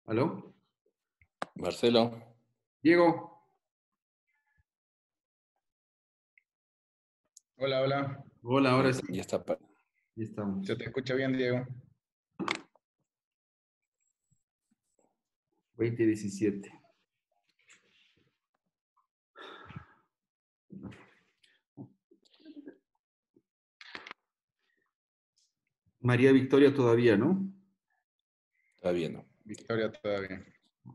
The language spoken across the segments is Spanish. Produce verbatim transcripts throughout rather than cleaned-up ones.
¿Aló? Marcelo. Diego. Hola, hola. Hola, ahora sí. Ya está. pa- Ya estamos. ¿Se te escucha bien, Diego? veinte diecisiete. María Victoria todavía, ¿no? Está bien, ¿no? Victoria todavía.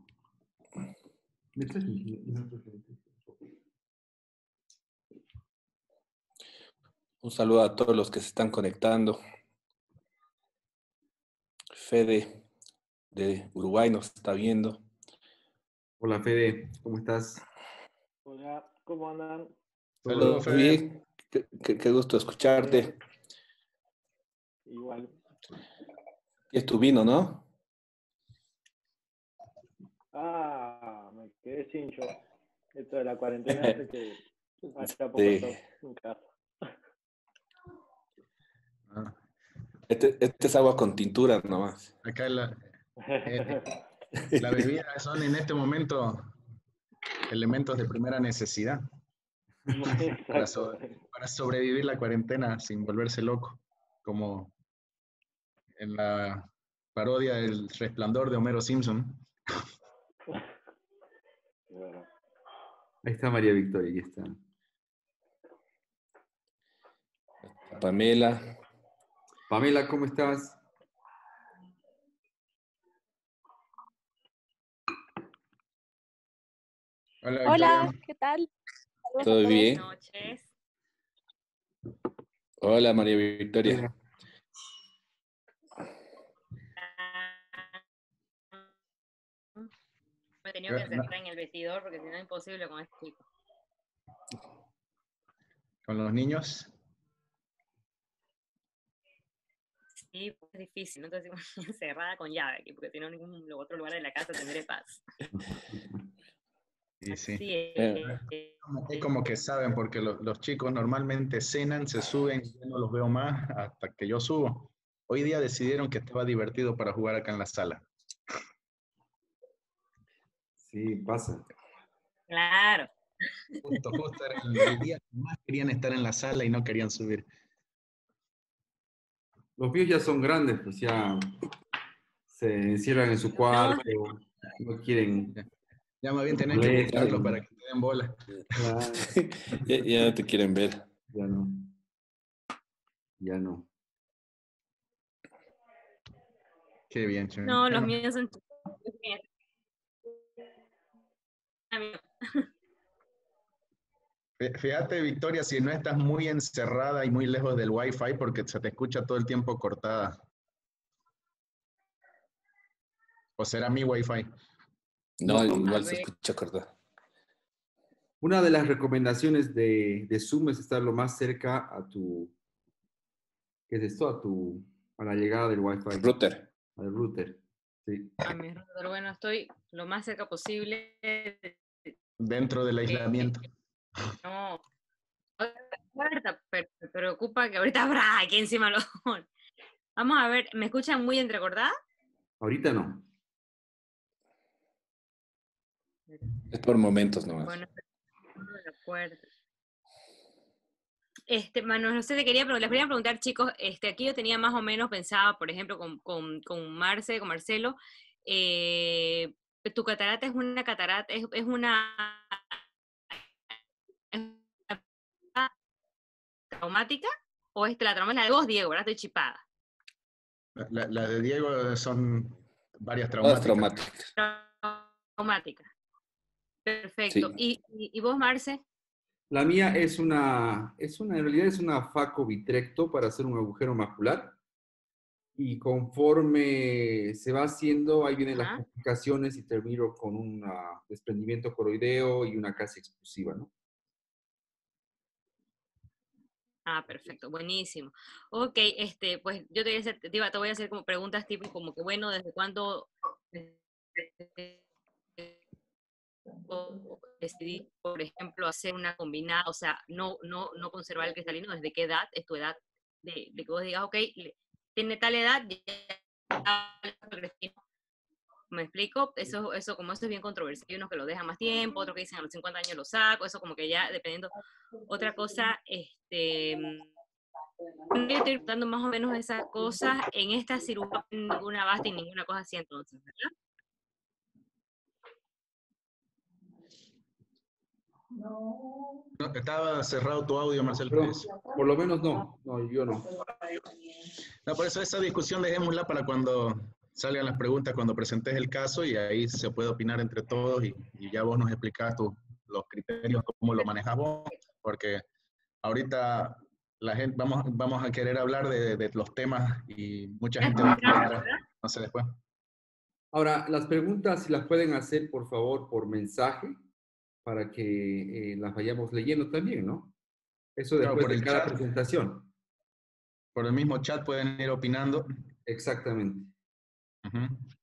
¿Me traes mi- mi- mi otro frente? Un saludo a todos los que se están conectando. Fede de Uruguay nos está viendo. Hola, Fede, ¿cómo estás? Hola, ¿cómo andan? Saludos, ¿Todo Fede. bien? Qué, qué- qué gusto escucharte. Igual. Y es tu vino, ¿no? Ah, me quedé sin yo. Esto de la cuarentena hace que haya poco Sí. stock en casa. Ah, Este, este es agua con tintura nomás. acá la, eh, la bebida son en este momento elementos de primera necesidad para, so- Exacto. para sobrevivir la cuarentena sin volverse loco, como en la parodia del Resplandor de Homero Simpson. Bueno, Ahí está María Victoria, ahí está. Pamela. Pamela, ¿cómo estás? Hola, Hola, Victoria. ¿qué tal? Saludos a ¿Todo todos. bien? Buenas noches. Hola, María Victoria. Me he tenido que No, encerrar en el vestidor porque si no es imposible con este chico. con los niños. Sí, pues es difícil, ¿no? Entonces encerrada con llave aquí, porque si no en ningún otro lugar de la casa tendré paz. Y sí. Así es. Eh, Es como que saben, porque lo- los chicos normalmente cenan, se suben, y ya no los veo más hasta que yo subo. Hoy día decidieron que estaba divertido para jugar acá en la sala. Sí, pasa. Claro. Justo, justo era el, el día que más querían estar en la sala y no querían subir. Los míos ya son grandes, pues ya se encierran en su cuarto, no quieren Ya, ya más bien tenés que molestar. buscarlos para que te den bola. Claro, ya, ya no te quieren ver. ya no, ya no. Qué bien, che. No, los Bueno, míos son... fí- fíjate, Victoria, si no estás muy encerrada y muy lejos del Wi-Fi, porque se te escucha todo el tiempo cortada. O será mi Wi-Fi. No, No, igual A se ver. escucha corta. Una de las recomendaciones de, de Zoom es estar lo más cerca a tu, ¿qué es esto? A tu, a la llegada del Wi-Fi, Router. al router. Sí. A mi router, bueno, estoy lo más cerca posible. de- Dentro del aislamiento. No, puerta, pero me preocupa que ahorita habrá aquí encima lo. Vamos a ver, ¿me escuchan muy entrecortada? Ahorita no. Es por momentos nomás. Bueno, la puerta. Este, Manuel, no sé, te quería, preguntar- les quería preguntar, chicos, este, aquí yo tenía más o menos pensado, por ejemplo, con, con, con Marce, con Marcelo, eh, tu catarata es una catarata, es, es una, es una traumática, o es la traumática, la de vos, Diego, ¿verdad? Estoy chipada. La, la de Diego son varias Todas traumáticas. traumáticas. Traumática. Perfecto. Sí. ¿Y, y, y vos, Marce? La mía es una, es una, en realidad es una faco vitrecto para hacer un agujero macular. Y conforme se va haciendo, ahí vienen las Ajá. complicaciones y termino con un ah, desprendimiento coroideo y una casi explosiva, ¿no? Ah, perfecto, buenísimo. Ok, este, pues yo te voy a hacer, te iba- te voy a hacer como preguntas tipo como que, bueno, ¿desde cuándo desde- o decidí, por ejemplo, hacer una combinada, o sea, no, no, no conservar el cristalino? ¿Desde qué edad es tu edad? De, de que vos digas, ok, le- tiene tal edad, ya el cristalino ¿Me explico? Eso, eso como eso es bien controversial. Hay unos que lo dejan más tiempo, otros que dicen a los cincuenta años lo saco, eso como que ya dependiendo. Otra cosa, este, yo estoy dando más o menos esas cosas en esta cirugía, ninguna basta y ninguna cosa así entonces, ¿verdad? No, estaba cerrado tu audio, Marcelo. Pero, por lo menos no, no, yo no. No, por eso esa discusión dejémosla para cuando salgan las preguntas, cuando presentes el caso y ahí se puede opinar entre todos y, y ya vos nos explicás tu, los criterios, cómo lo manejas vos, porque ahorita la gente, vamos, vamos a querer hablar de, de los temas y mucha gente va a quedar, no sé, después. Ahora, las preguntas si las pueden hacer, por favor, por mensaje, para que eh, las vayamos leyendo también, ¿no? Eso Claro, después por de el cada chat. presentación. Por el mismo chat pueden ir opinando. Exactamente. Uh-huh.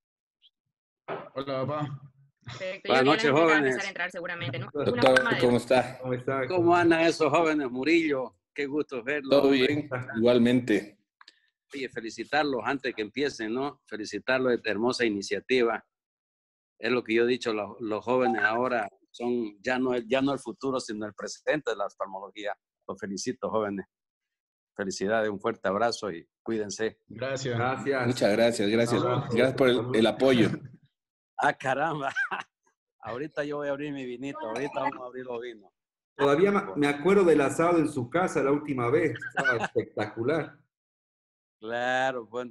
Hola, papá. Perfecto. Buenas Yo noches, creo que la gente va a jóvenes. empezar a entrar seguramente, ¿no? Es una Doctor, forma de... ¿cómo está? ¿Cómo está? ¿Cómo andan esos jóvenes, Murillo? Qué gusto verlos. ¿Todo hombre. bien? Igualmente. Oye, felicitarlos antes que empiecen, ¿no? Felicitarlos de esta hermosa iniciativa. Es lo que yo he dicho, los, los jóvenes ahora son ya no, ya no el futuro, sino el presente de la oftalmología. Los felicito, jóvenes. Felicidades, un fuerte abrazo y cuídense. Gracias. Gracias. Muchas gracias, gracias. Un abrazo. Gracias por el, Salud. el apoyo. Ah, caramba. Ahorita yo voy a abrir mi vinito. Ahorita vamos a abrir los vinos. Todavía ma- me acuerdo del asado en su casa la última vez. Estaba espectacular. Claro, bueno.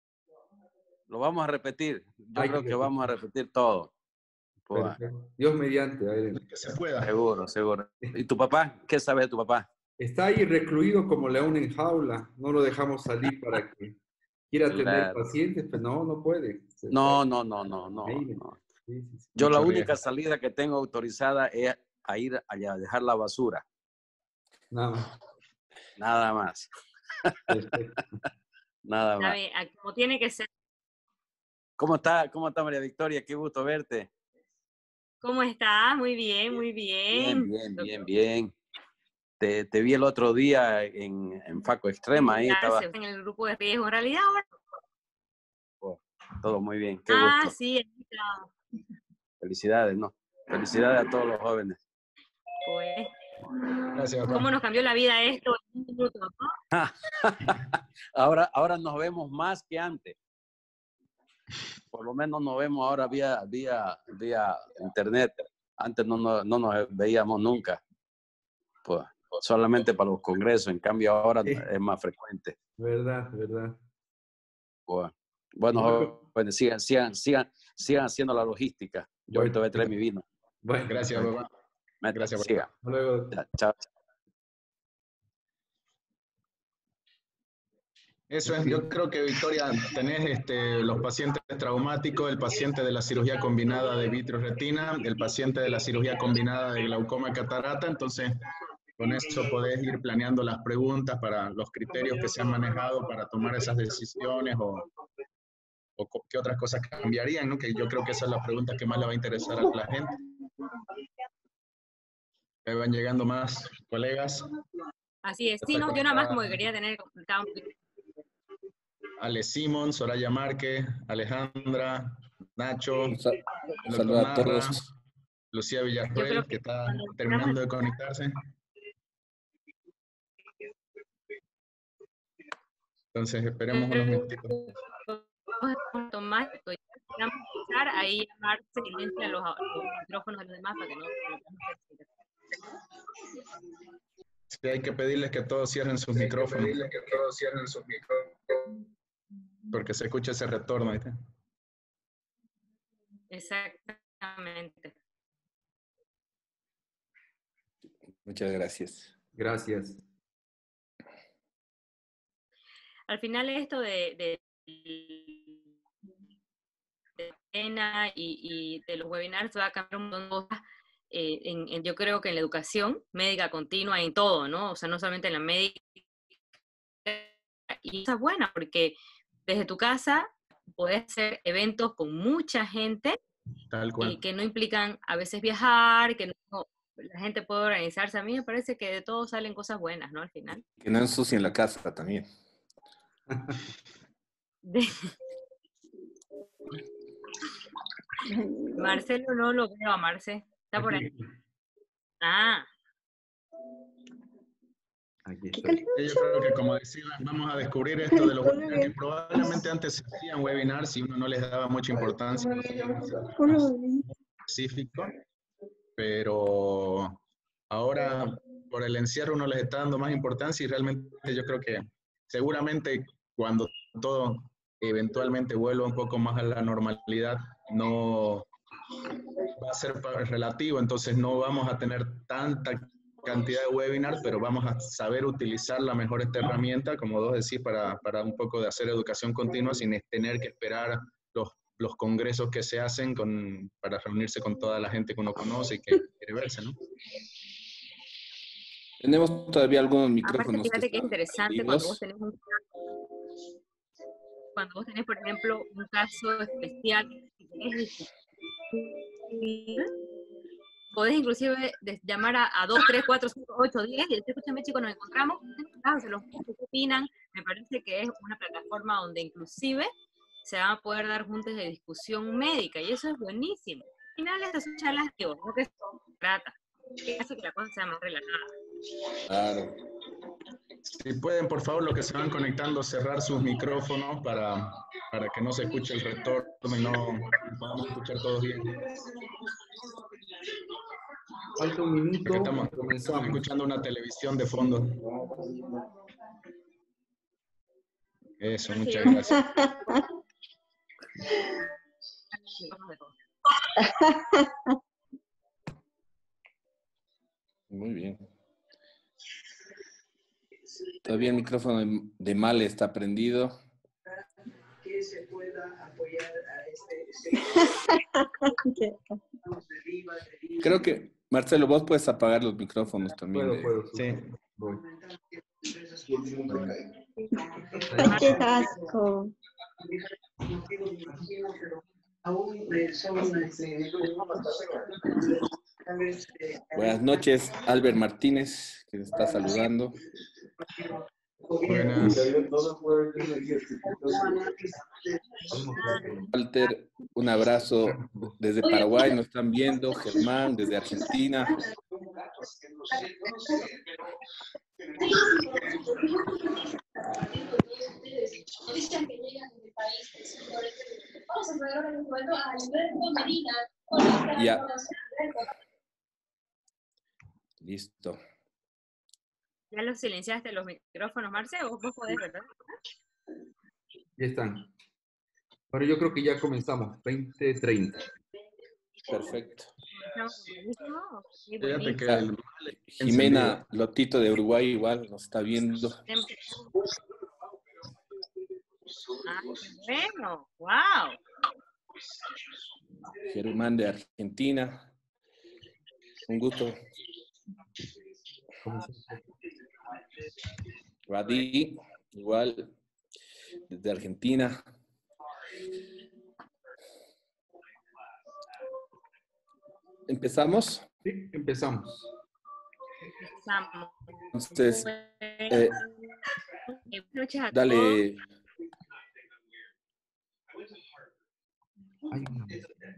Lo vamos a repetir. Yo Hay creo que que vamos a repetir todo. Pues, Perfecto. Dios mediante. a ver. Que se pueda. seguro, seguro. ¿Y tu papá? ¿Qué sabe de tu papá? Está ahí recluido como león en jaula. No lo dejamos salir para que quiera tener Claro. pacientes, pero no, no puede. Se- No, no, no, no, no. Ahí, no. sí, sí, sí. Yo la Mucho única riesgo. salida que tengo autorizada es a ir allá a dejar la basura. Nada más. Nada más. Perfecto. Nada Está más. bien, a- como tiene que ser. ¿Cómo está? ¿Cómo está María Victoria? Qué gusto verte. ¿Cómo está? Muy bien, muy Bien, bien. bien, bien, bien. Te, te vi el otro día en, en Faco Extrema, ahí estaba Gracias. En el grupo de riesgo. En realidad ahora. todo muy bien. Qué Ah, gusto. sí, ahí está. Felicidades, ¿no? Felicidades a todos los jóvenes. Pues, Gracias, papá. ¿cómo nos cambió la vida esto en un minuto, no? Ahora, ahora nos vemos más que antes. Por lo menos nos vemos ahora vía, vía, vía internet. Antes no, no, no nos veíamos nunca. Pues, solamente para los congresos. En cambio ahora Sí. es más frecuente. Verdad, verdad. Pues, bueno, Yo- jóvenes, sigan, sigan, sigan, sigan haciendo la logística. Yo ahorita voy a traer mi vino. Bueno, Gracias, bueno. papá. Métanse, Gracias, papá. sigan. Hasta luego. Ya, chao. Eso es, yo creo que, Victoria, tenés este, los pacientes traumáticos, el paciente de la cirugía combinada de vitreoretina, el paciente de la cirugía combinada de glaucoma catarata, entonces con eso podés ir planeando las preguntas para los criterios que se han manejado para tomar esas decisiones o, o co- qué otras cosas cambiarían, ¿no? Que yo creo que esa es la pregunta que más le va a interesar a la gente. Ahí van llegando más colegas. Así es. Sí, no, yo nada más como que quería tener. estaba un poquito- Ale Simón, Soraya Márquez, Alejandra, Nacho, Un sa- un el saludo a doctor Narra, todos. Lucía Yo Villarroel, creo que que está cuando terminando de conectarse. Entonces esperemos unos minutitos. Tomás, estoy vamos a empezar ahí llamarse silencio a los, los micrófonos de los demás para que no. Sí, hay que pedirles que todos cierren sus micrófonos. que todos cierren sus micrófonos. Porque se escucha ese retorno, ¿viste? Exactamente. Muchas gracias. Gracias. Al final esto de, de, de pena y, y de los webinars va a cambiar un montón de cosas. Eh, en, en, yo creo que en la educación médica continua, en todo, ¿no? O sea, no solamente en la médica. Y eso es buena porque desde tu casa puedes hacer eventos con mucha gente Tal cual. eh, que no implican a veces viajar, que no, la gente puede organizarse. A mí me parece que de todo salen cosas buenas, ¿no? Al final. Que no ensucien la casa también. De... Marcelo no lo veo a Marce. Está por ahí. Aquí, Ah, aquí ¿Qué estoy. calor? Yo creo que, como decía, vamos a descubrir esto de los webinars, que probablemente antes se hacían webinars y uno no les daba mucha importancia a los webinars específicos, pero ahora por el encierro uno les está dando más importancia y realmente yo creo que seguramente cuando todo eventualmente vuelva un poco más a la normalidad, no va a ser pa- relativo, entonces no vamos a tener tanta cantidad de webinars, pero vamos a saber utilizarla mejor esta herramienta, como vos decís, para, para un poco de hacer educación continua sin tener que esperar los, los congresos que se hacen con, para reunirse con toda la gente que uno conoce y que quiere verse, ¿no? Tenemos todavía algunos aparte micrófonos que fíjate que es están interesante cuando vos prendidos. tenés un cuando vos tenés, por ejemplo, un caso especial que es difícil, podés inclusive de- llamar a, a dos, tres, cuatro, cinco, ocho, diez y decir, escúchame chicos, nos encontramos, claro, se los ¿qué opinan? Me parece que es una plataforma donde inclusive se van a poder dar juntas de discusión médica y eso es buenísimo. Al final estas son charlas que vos, no que se trata, que hace que la cosa sea más relajada. Claro. Si pueden, por favor, los que se van conectando, cerrar sus micrófonos para, para que no se escuche el retorno y no podamos escuchar todos bien. Falta un Porque minuto, estamos, estamos comenzamos. escuchando una televisión de fondo. Eso, muchas gracias. Muy bien. Todavía el micrófono de- de Male está prendido. Que se pueda apoyar a este, Creo que, Marcelo, vos puedes apagar los micrófonos también. Puedo, de- puedo. Sí. Voy. Qué asco. Buenas noches, Albert Martínez, que nos está saludando. Buenas. Walter, un abrazo desde Paraguay, nos están viendo. Germán, desde Argentina. Ya. Listo. ¿Ya los silenciaste los micrófonos, Marce? ¿O vos podés, verdad? Ya están. Bueno, yo creo que ya comenzamos. veinte treinta. Perfecto. ¿Estamos buenísimo? Sí, Fíjate que buenísimo. el Jimena Lotito de Uruguay igual nos está viendo. Ah, qué bueno. ¡Wow! Germán de Argentina. Un gusto. Radi, igual, desde Argentina. ¿Empezamos? Sí, empezamos. Empezamos. Entonces, eh, Buenas noches a todos. dale. Ay, no.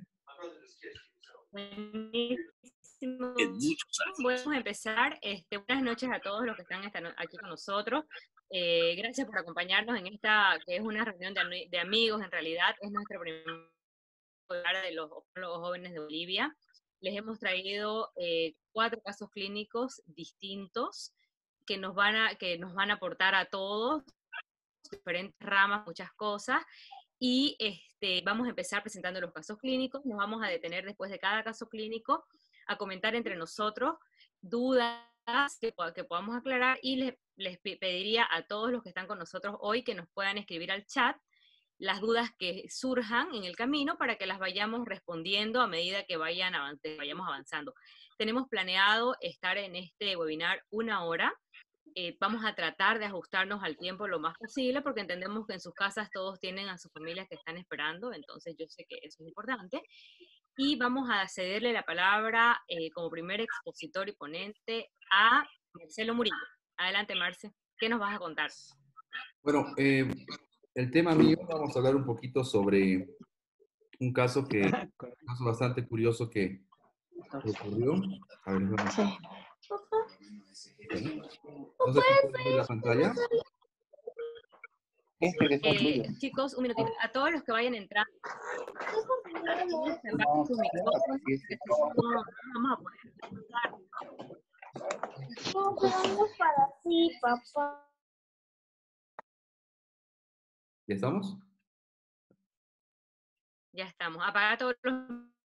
Buenísimo. Podemos empezar. Este, buenas noches a todos los que están esta no- aquí con nosotros. Eh, gracias por acompañarnos en esta, que es una reunión de, ami- de amigos, en realidad es nuestra primera de los, los jóvenes de Bolivia. Les hemos traído eh, cuatro casos clínicos distintos que nos van a, que nos van a aportar a todos, diferentes ramas, muchas cosas. Y este, vamos a empezar presentando los casos clínicos. Nos vamos a detener después de cada caso clínico a comentar entre nosotros dudas que, que podamos aclarar y les, les pediría a todos los que están con nosotros hoy que nos puedan escribir al chat las dudas que surjan en el camino para que las vayamos respondiendo a medida que vayan avanz vayamos avanzando. Tenemos planeado estar en este webinar una hora. Eh, vamos a tratar de ajustarnos al tiempo lo más posible porque entendemos que en sus casas todos tienen a sus familias que están esperando, entonces yo sé que eso es importante. Y vamos a cederle la palabra eh, como primer expositor y ponente a Marcelo Murillo. Adelante, Marce, ¿qué nos vas a contar? Bueno, eh, el tema mío, vamos a hablar un poquito sobre un caso que, un caso bastante curioso que ocurrió. A ver, vamos. No sé si pueden ver la pantalla. Este que está tuyo. Eh, chicos, un minutito. A todos los que vayan a entrar, se apaguen sus micrófonos, porque si no, no vamos a poder escuchar. No, vamos para sí, papá. ¿Ya estamos? Ya estamos. Apaga todos los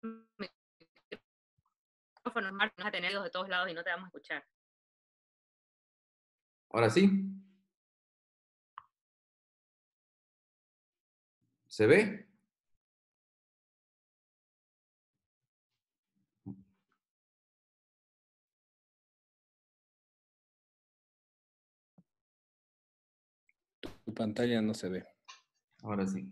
micrófonos, Marco. Vas a tener los de todos lados y no te vamos a escuchar. Ahora sí. ¿Se ve? Tu pantalla no se ve. Ahora sí.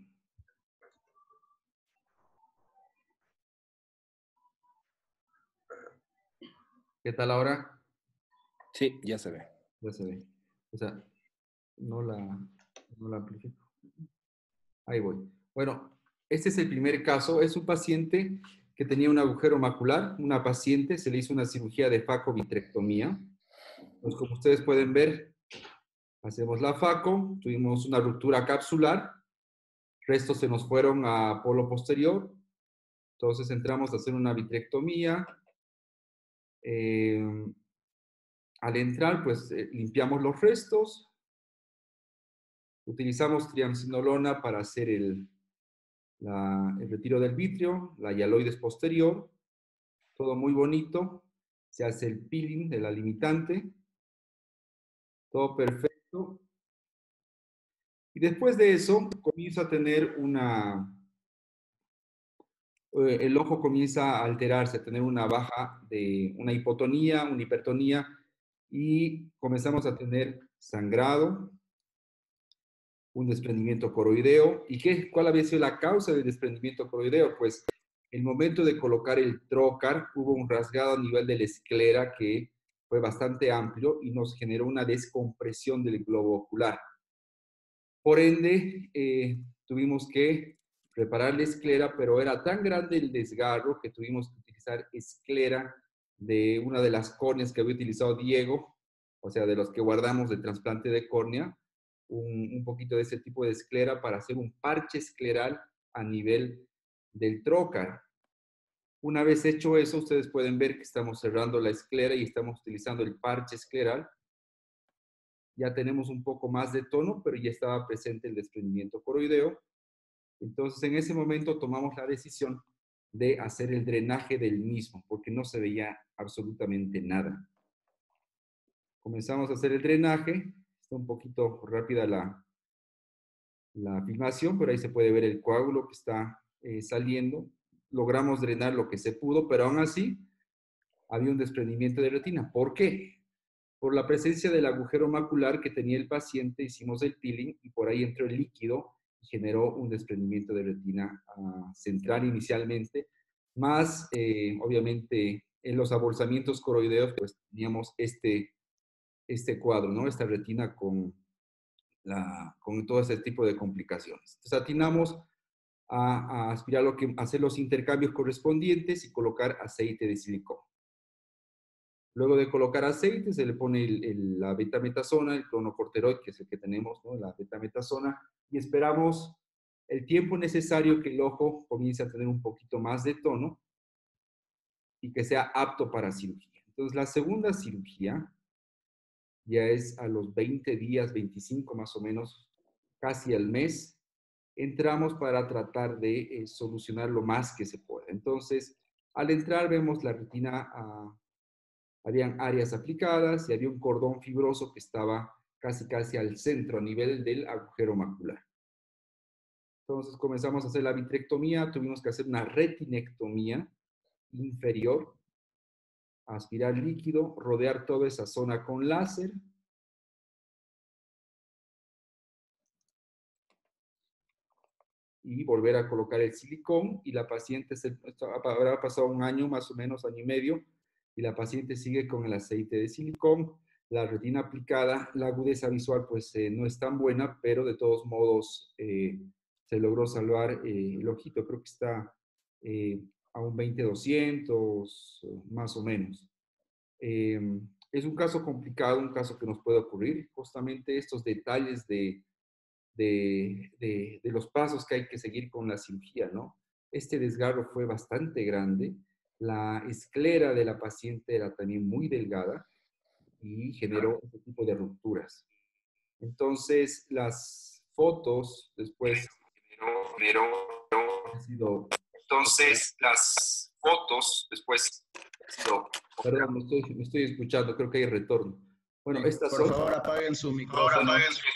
¿Qué tal ahora? Sí, ya se ve. Ya se ve. O sea, no la, no la amplifico. Ahí voy. Bueno, este es el primer caso. Es un paciente que tenía un agujero macular. Una paciente se le hizo una cirugía de facovitrectomía. Pues como ustedes pueden ver, hacemos la faco, tuvimos una ruptura capsular, restos se nos fueron a polo posterior, entonces entramos a hacer una vitrectomía. Eh, al entrar, pues eh, limpiamos los restos, utilizamos triamcinolona para hacer el, la, el retiro del vitrio, la hialoides posterior, todo muy bonito, se hace el peeling de la limitante, todo perfecto. Y después de eso, comienzo a tener una, eh, el ojo comienza a alterarse, a tener una baja de una hipotonía, una hipertonía, y comenzamos a tener sangrado, un desprendimiento coroideo. ¿Y qué, cuál había sido la causa del desprendimiento coroideo? Pues el momento de colocar el trocar hubo un rasgado a nivel de la esclera que fue bastante amplio y nos generó una descompresión del globo ocular. Por ende, eh, tuvimos que preparar la esclera, pero era tan grande el desgarro que tuvimos que utilizar esclera de una de las córneas que había utilizado Diego, o sea, de los que guardamos de trasplante de córnea, un, un poquito de ese tipo de esclera para hacer un parche escleral a nivel del trocar. Una vez hecho eso, ustedes pueden ver que estamos cerrando la esclera y estamos utilizando el parche escleral. Ya tenemos un poco más de tono, pero ya estaba presente el desprendimiento coroideo. Entonces, en ese momento tomamos la decisión de hacer el drenaje del mismo, porque no se veía absolutamente nada. Comenzamos a hacer el drenaje. Está un poquito rápida la, la filmación, pero ahí se puede ver el coágulo que está eh, saliendo. Logramos drenar lo que se pudo, pero aún así había un desprendimiento de retina. ¿Por qué? Por la presencia del agujero macular que tenía el paciente, hicimos el peeling y por ahí entró el líquido y generó un desprendimiento de retina uh, central inicialmente, más eh, obviamente en los abolsamientos coroideos pues teníamos este, este cuadro, ¿no? Esta retina con, la, con todo ese tipo de complicaciones. Entonces atinamos a, a aspirar lo que, a hacer los intercambios correspondientes y colocar aceite de silicona. Luego de colocar aceite, se le pone el, el, la betametasona, el clonocorticoide, que es el que tenemos, ¿no? La betametasona, y esperamos el tiempo necesario que el ojo comience a tener un poquito más de tono y que sea apto para cirugía. Entonces, la segunda cirugía ya es a los veinte días, veinticinco más o menos, casi al mes, entramos para tratar de eh, solucionar lo más que se pueda. Entonces, al entrar vemos la retina uh, habían áreas aplicadas y había un cordón fibroso que estaba casi casi al centro, a nivel del agujero macular. Entonces comenzamos a hacer la vitrectomía, tuvimos que hacer una retinectomía inferior, aspirar líquido, rodear toda esa zona con láser. Y volver a colocar el silicón y la paciente, se, habrá pasado un año más o menos, año y medio, y la paciente sigue con el aceite de silicón, la retina aplicada, la agudeza visual pues eh, no es tan buena, pero de todos modos eh, se logró salvar eh, el ojito, creo que está eh, a un veinte doscientos, más o menos. Eh, es un caso complicado, un caso que nos puede ocurrir, justamente estos detalles de, de, de, de los pasos que hay que seguir con la cirugía, ¿no? Este desgarro fue bastante grande, la esclera de la paciente era también muy delgada y generó este tipo de rupturas. Entonces, las fotos después generó, han sido... Entonces, las fotos después han sido... Perdón, me estoy, me estoy escuchando, creo que hay retorno. Bueno, Sí, estas por son... favor, apaguen su micrófono.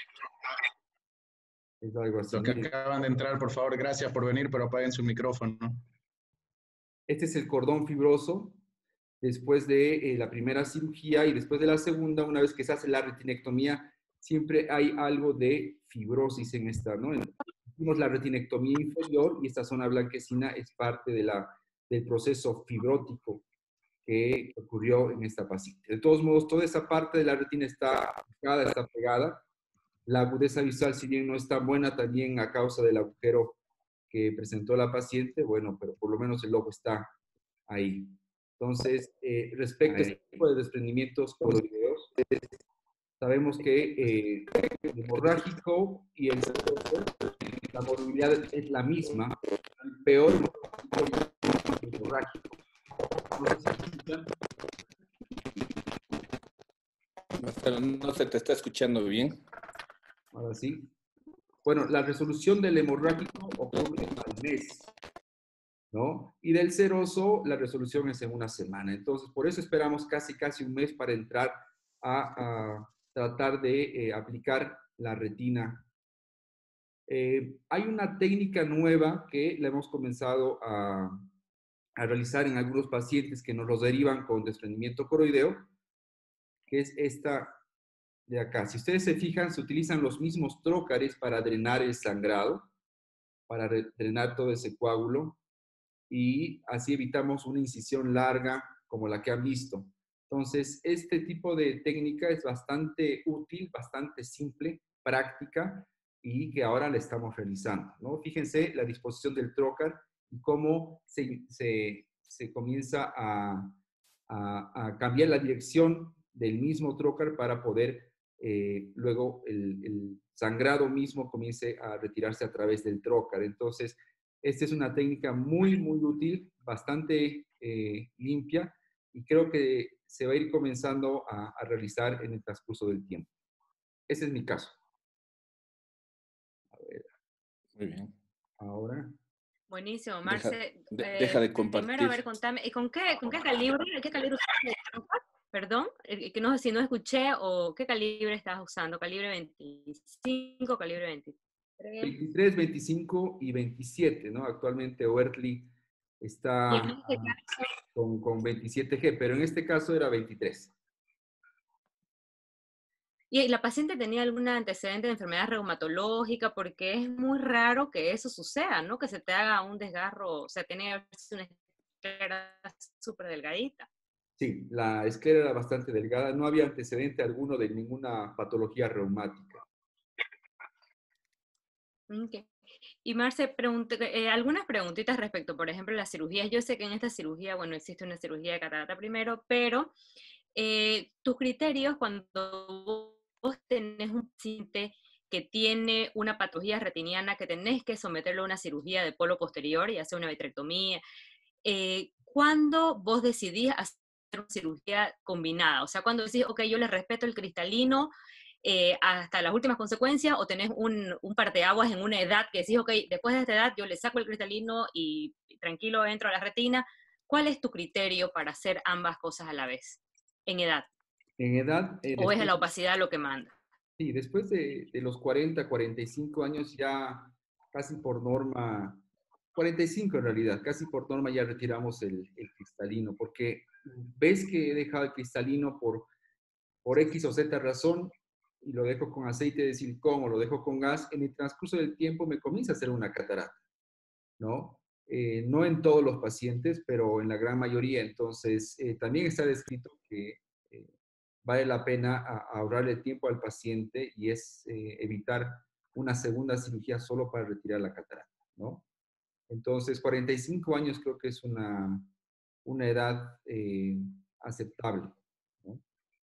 Es algo así. Los que Miren, acaban de entrar, por favor, gracias por venir, pero apaguen su micrófono. este es el cordón fibroso después de eh, la primera cirugía y después de la segunda, una vez que se hace la retinectomía, siempre hay algo de fibrosis en esta, ¿no? Hicimos la retinectomía inferior y esta zona blanquecina es parte de la, del proceso fibrótico que ocurrió en esta paciente. De todos modos, toda esa parte de la retina está pegada, está pegada. La agudeza visual, si bien no es tan buena, también a causa del agujero que presentó la paciente, bueno, pero por lo menos el ojo está ahí. Entonces, eh, respecto a este tipo de desprendimientos coroideos, sabemos que eh, el hemorrágico y el la morbilidad es la misma, el peor el hemorrágico. No sé si escuchan. Marcelo, no se te está escuchando bien. Ahora sí. Bueno, la resolución del hemorrágico ocurre al mes, ¿no? Y del seroso, la resolución es en una semana. Entonces, por eso esperamos casi, casi un mes para entrar a, a tratar de eh, aplicar la retina. Eh, hay una técnica nueva que la hemos comenzado a, a realizar en algunos pacientes que nos los derivan con desprendimiento coroideo, que es esta de acá. Si ustedes se fijan, se utilizan los mismos trócares para drenar el sangrado, para drenar todo ese coágulo, y así evitamos una incisión larga como la que han visto. Entonces, este tipo de técnica es bastante útil, bastante simple, práctica, y que ahora la estamos realizando, ¿no? Fíjense la disposición del trócar y cómo se, se, se comienza a, a, a cambiar la dirección del mismo trócar para poder eh, luego el, el sangrado mismo comience a retirarse a través del trócar. Entonces, esta es una técnica muy, muy útil, bastante eh, limpia, y creo que se va a ir comenzando a, a realizar en el transcurso del tiempo. Ese es mi caso. A ver. Muy bien. Ahora. Buenísimo, Marce. Deja de, eh, deja de compartir. Primero, a ver, contame, ¿y con qué, con qué calibre, qué calibre usas? Perdón, que no sé si no escuché, o qué calibre estás usando, calibre veinticinco, calibre veintitrés. veintitrés, veinticinco y veintisiete, ¿no? Actualmente Oertli está en este caso, con, con veintisiete G, pero en este caso era veintitrés. ¿Y la paciente tenía algún antecedente de enfermedad reumatológica? Porque es muy raro que eso suceda, ¿no? Que se te haga un desgarro, o sea, tiene una esclera súper delgadita. Sí, la esclera era bastante delgada, no había antecedente alguno de ninguna patología reumática. Okay. Y Marce, pregunté, eh, algunas preguntitas respecto, por ejemplo, a las cirugías. Yo sé que en esta cirugía, bueno, existe una cirugía de catarata primero, pero eh, tus criterios cuando vos tenés un paciente que tiene una patología retiniana, que tenés que someterlo a una cirugía de polo posterior y hacer una vitrectomía, eh, ¿cuándo vos decidís hacer una cirugía combinada? O sea, cuando decís, ok, yo le respeto el cristalino, Eh, hasta las últimas consecuencias, o tenés un, un parteaguas en una edad que decís, ok, después de esta edad yo le saco el cristalino y, y tranquilo entro a la retina. ¿Cuál es tu criterio para hacer ambas cosas a la vez, en edad? En edad... Eh, ¿O es después, la opacidad lo que manda? Sí, después de, de los cuarenta, cuarenta y cinco años ya casi por norma, cuarenta y cinco en realidad, casi por norma ya retiramos el, el cristalino, porque ves que he dejado el cristalino por, por X o Z razón, y lo dejo con aceite de silicón o lo dejo con gas, en el transcurso del tiempo me comienza a hacer una catarata, ¿no? Eh, no en todos los pacientes, pero en la gran mayoría. Entonces, eh, también está descrito que eh, vale la pena a, a ahorrarle tiempo al paciente y es eh, evitar una segunda cirugía solo para retirar la catarata, ¿no? Entonces, cuarenta y cinco años creo que es una, una edad eh, aceptable, ¿no?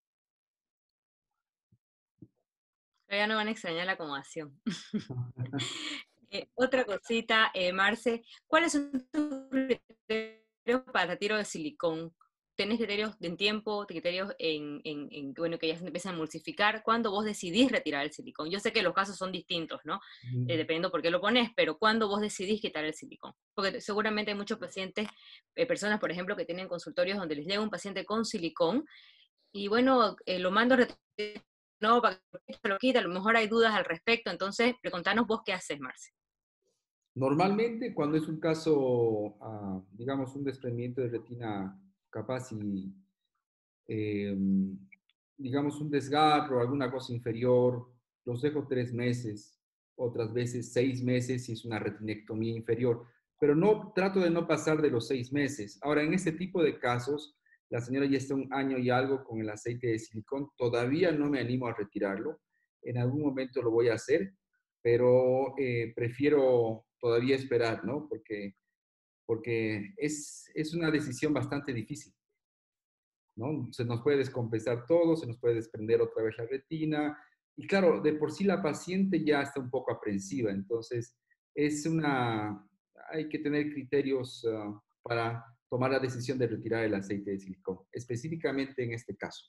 Ya no van a extrañar la acomodación. Eh, otra cosita, eh, Marce, ¿cuáles son tus criterios para retiro de silicón? ¿Tenés criterios en tiempo, criterios en, en, en bueno, que ya se empiezan a emulsificar? ¿Cuándo vos decidís retirar el silicón? Yo sé que los casos son distintos, ¿no? Eh, dependiendo por qué lo pones, pero ¿cuándo vos decidís quitar el silicón? Porque seguramente hay muchos pacientes, eh, personas, por ejemplo, que tienen consultorios donde les llega un paciente con silicón y bueno, eh, lo mando a retirar, no, para que se lo quita, a lo mejor hay dudas al respecto, entonces, contanos vos qué haces, Marce. Normalmente, cuando es un caso, ah, digamos, un desprendimiento de retina capaz y, eh, digamos, un desgarro o alguna cosa inferior, los dejo tres meses, otras veces seis meses si es una retinectomía inferior, pero no trato de no pasar de los seis meses. Ahora, en este tipo de casos, la señora ya está un año y algo con el aceite de silicón, todavía no me animo a retirarlo, en algún momento lo voy a hacer, pero eh, prefiero todavía esperar, ¿no? Porque, porque es, es una decisión bastante difícil, ¿no? Se nos puede descompensar todo, se nos puede desprender otra vez la retina, y claro, de por sí la paciente ya está un poco aprensiva, entonces es una, hay que tener criterios uh, para tomar la decisión de retirar el aceite de silicón, específicamente en este caso.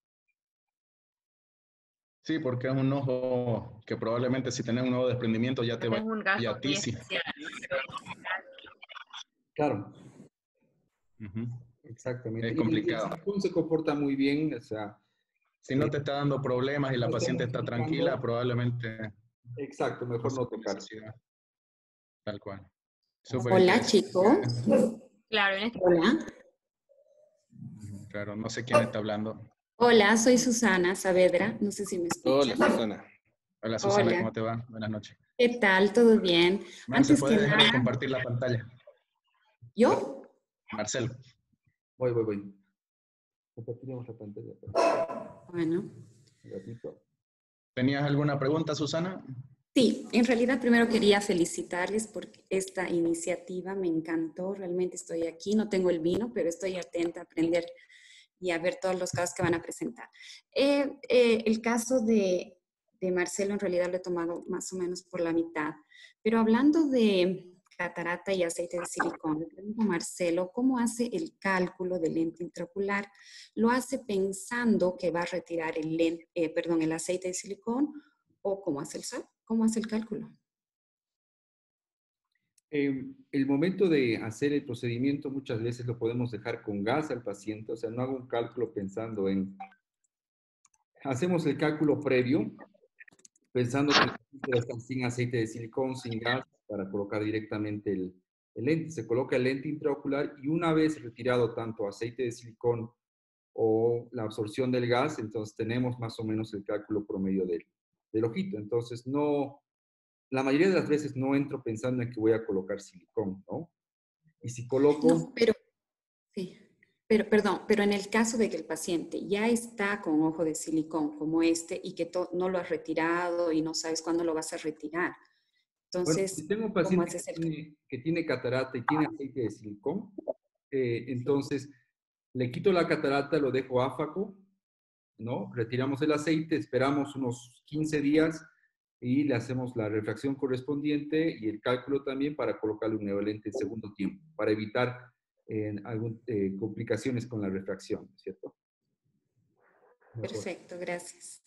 Sí, porque es un ojo que probablemente si tenés un nuevo desprendimiento ya te va Es un gasto a ti, sí. especial, ¿no? Claro. Uh-huh. Exactamente. Es Y el complicado. silicón se comporta muy bien, o sea... Si no te está dando problemas y la no paciente está tranquila, probablemente... Exacto, mejor no tocar. Tal cual. Súper Hola, chicos. Claro, en este Hola. Claro, no sé quién está hablando. Hola, soy Susana Saavedra. No sé si me escuchan. Hola, Susana. Hola, Susana, Hola. ¿cómo te va? Buenas noches. ¿Qué tal? ¿Todo bien? Marce, Antes que ¿puedes dejar de nada, compartir la pantalla? ¿yo? Marcelo. Voy, voy, voy. Compartiremos la pantalla. Bueno. Un ratito. ¿Tenías alguna pregunta, Susana? Sí, en realidad primero quería felicitarles por esta iniciativa, me encantó, realmente estoy aquí, no tengo el vino, pero estoy atenta a aprender y a ver todos los casos que van a presentar. Eh, eh, el caso de, de Marcelo en realidad lo he tomado más o menos por la mitad, pero hablando de catarata y aceite de silicón, le pregunto a Marcelo, ¿cómo hace el cálculo del lente intraocular? ¿Lo hace pensando que va a retirar el, lente, eh, perdón, el aceite de silicón o cómo hace el sal? ¿Cómo hace el cálculo? Eh, el momento de hacer el procedimiento muchas veces lo podemos dejar con gas al paciente, o sea, no hago un cálculo pensando en... Hacemos el cálculo previo, pensando que el paciente va a estar sin aceite de silicón, sin gas, para colocar directamente el, el lente. Se coloca el lente intraocular y una vez retirado tanto aceite de silicón o la absorción del gas, entonces tenemos más o menos el cálculo promedio del, del ojito. Entonces, no... La mayoría de las veces no entro pensando en que voy a colocar silicón, ¿no? Y si coloco... No, pero, sí, pero, perdón, pero en el caso de que el paciente ya está con ojo de silicón como este y que no lo has retirado y no sabes cuándo lo vas a retirar. Bueno, Entonces, si tengo un ¿cómo paciente haces que el tiene, que tiene catarata y tiene aceite de silicón, eh, entonces le quito la catarata, lo dejo áfaco, ¿no? Retiramos el aceite, esperamos unos quince días y le hacemos la refracción correspondiente y el cálculo también para colocarle un nuevo lente en segundo tiempo, para evitar eh, algún, eh, complicaciones con la refracción, ¿cierto? Mejor. Perfecto, gracias.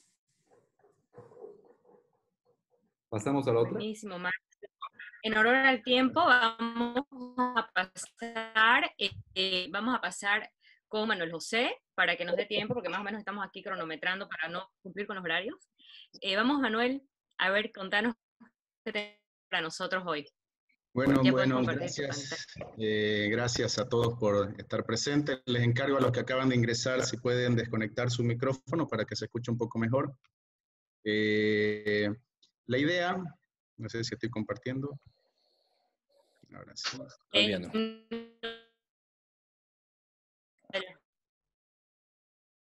¿Pasamos a la otra? Buenísimo, Marce. En honor al tiempo, vamos a pasar, eh, eh, vamos a pasar con Manuel José, para que nos dé tiempo, porque más o menos estamos aquí cronometrando para no cumplir con los horarios. Eh, vamos, Manuel, a ver, contanos qué tenemos para nosotros hoy. Bueno, Ya bueno, gracias. Eh, gracias a todos por estar presentes. Les encargo a los que acaban de ingresar si pueden desconectar su micrófono para que se escuche un poco mejor. Eh, la idea, no sé si estoy compartiendo. Ahora sí. Todavía no.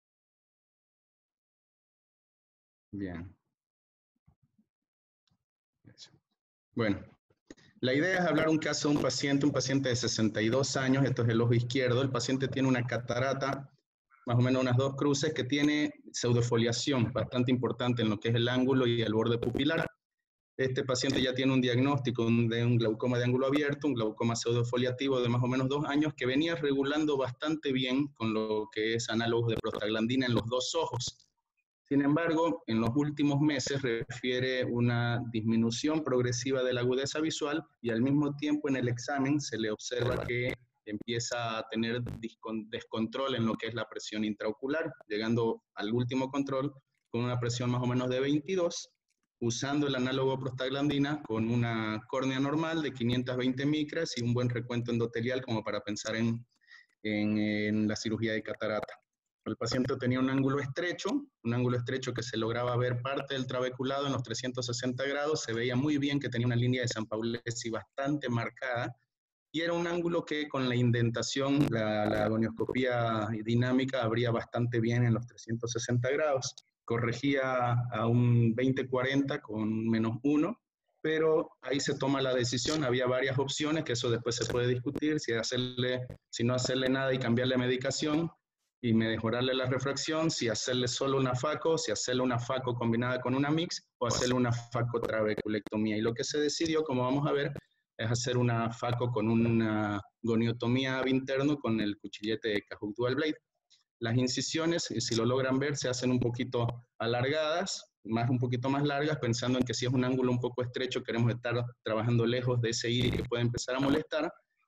Bien. Bueno, la idea es hablar un caso de un paciente, un paciente de sesenta y dos años, esto es el ojo izquierdo. El paciente tiene una catarata, más o menos unas dos cruces, que tiene pseudofoliación bastante importante en lo que es el ángulo y el borde pupilar. Este paciente ya tiene un diagnóstico de un glaucoma de ángulo abierto, un glaucoma pseudofoliativo de más o menos dos años, que venía regulando bastante bien con lo que es análogos de prostaglandina en los dos ojos. Sin embargo, en los últimos meses refiere una disminución progresiva de la agudeza visual y al mismo tiempo en el examen se le observa que empieza a tener descontrol en lo que es la presión intraocular, llegando al último control con una presión más o menos de veintidós, usando el análogo prostaglandina con una córnea normal de quinientas veinte micras y un buen recuento endotelial como para pensar en, en, en la cirugía de catarata. El paciente tenía un ángulo estrecho, un ángulo estrecho que se lograba ver parte del trabeculado en los trescientos sesenta grados, se veía muy bien que tenía una línea de Sanpaulesi bastante marcada, y era un ángulo que con la indentación, la, la gonioscopía dinámica abría bastante bien en los trescientos sesenta grados. Corregía a un veinte cuarenta con menos uno, pero ahí se toma la decisión, había varias opciones, que eso después se puede discutir, si, hacerle, si no hacerle nada y cambiarle medicación, y mejorarle la refracción, si hacerle solo una faco, si hacerle una faco combinada con una mix, o hacerle una faco trabeculectomía. Y lo que se decidió, como vamos a ver, es hacer una faco con una goniotomía ab interno con el cuchillete de Cahook Dual Blade. Las incisiones, si lo logran ver, se hacen un poquito alargadas, más, un poquito más largas, pensando en que si es un ángulo un poco estrecho, queremos estar trabajando lejos de ese iris que puede empezar a molestar.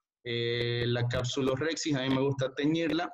Eh, la capsulorhexis, a mí me gusta teñirla,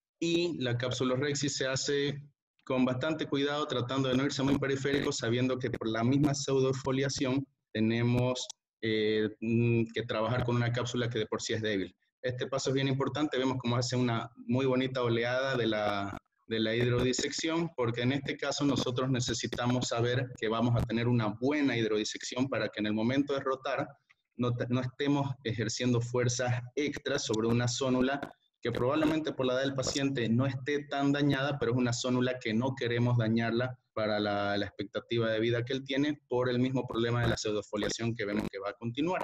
y la capsulorhexis se hace con bastante cuidado, tratando de no irse muy periférico, sabiendo que por la misma pseudofoliación tenemos eh, que trabajar con una cápsula que de por sí es débil. Este paso es bien importante, vemos cómo hace una muy bonita oleada de la, de la hidrodisección, porque en este caso nosotros necesitamos saber que vamos a tener una buena hidrodisección para que en el momento de rotar no, no estemos ejerciendo fuerzas extras sobre una zónula que probablemente por la edad del paciente no esté tan dañada, pero es una zónula que no queremos dañarla para la, la expectativa de vida que él tiene por el mismo problema de la pseudofoliación que vemos que va a continuar.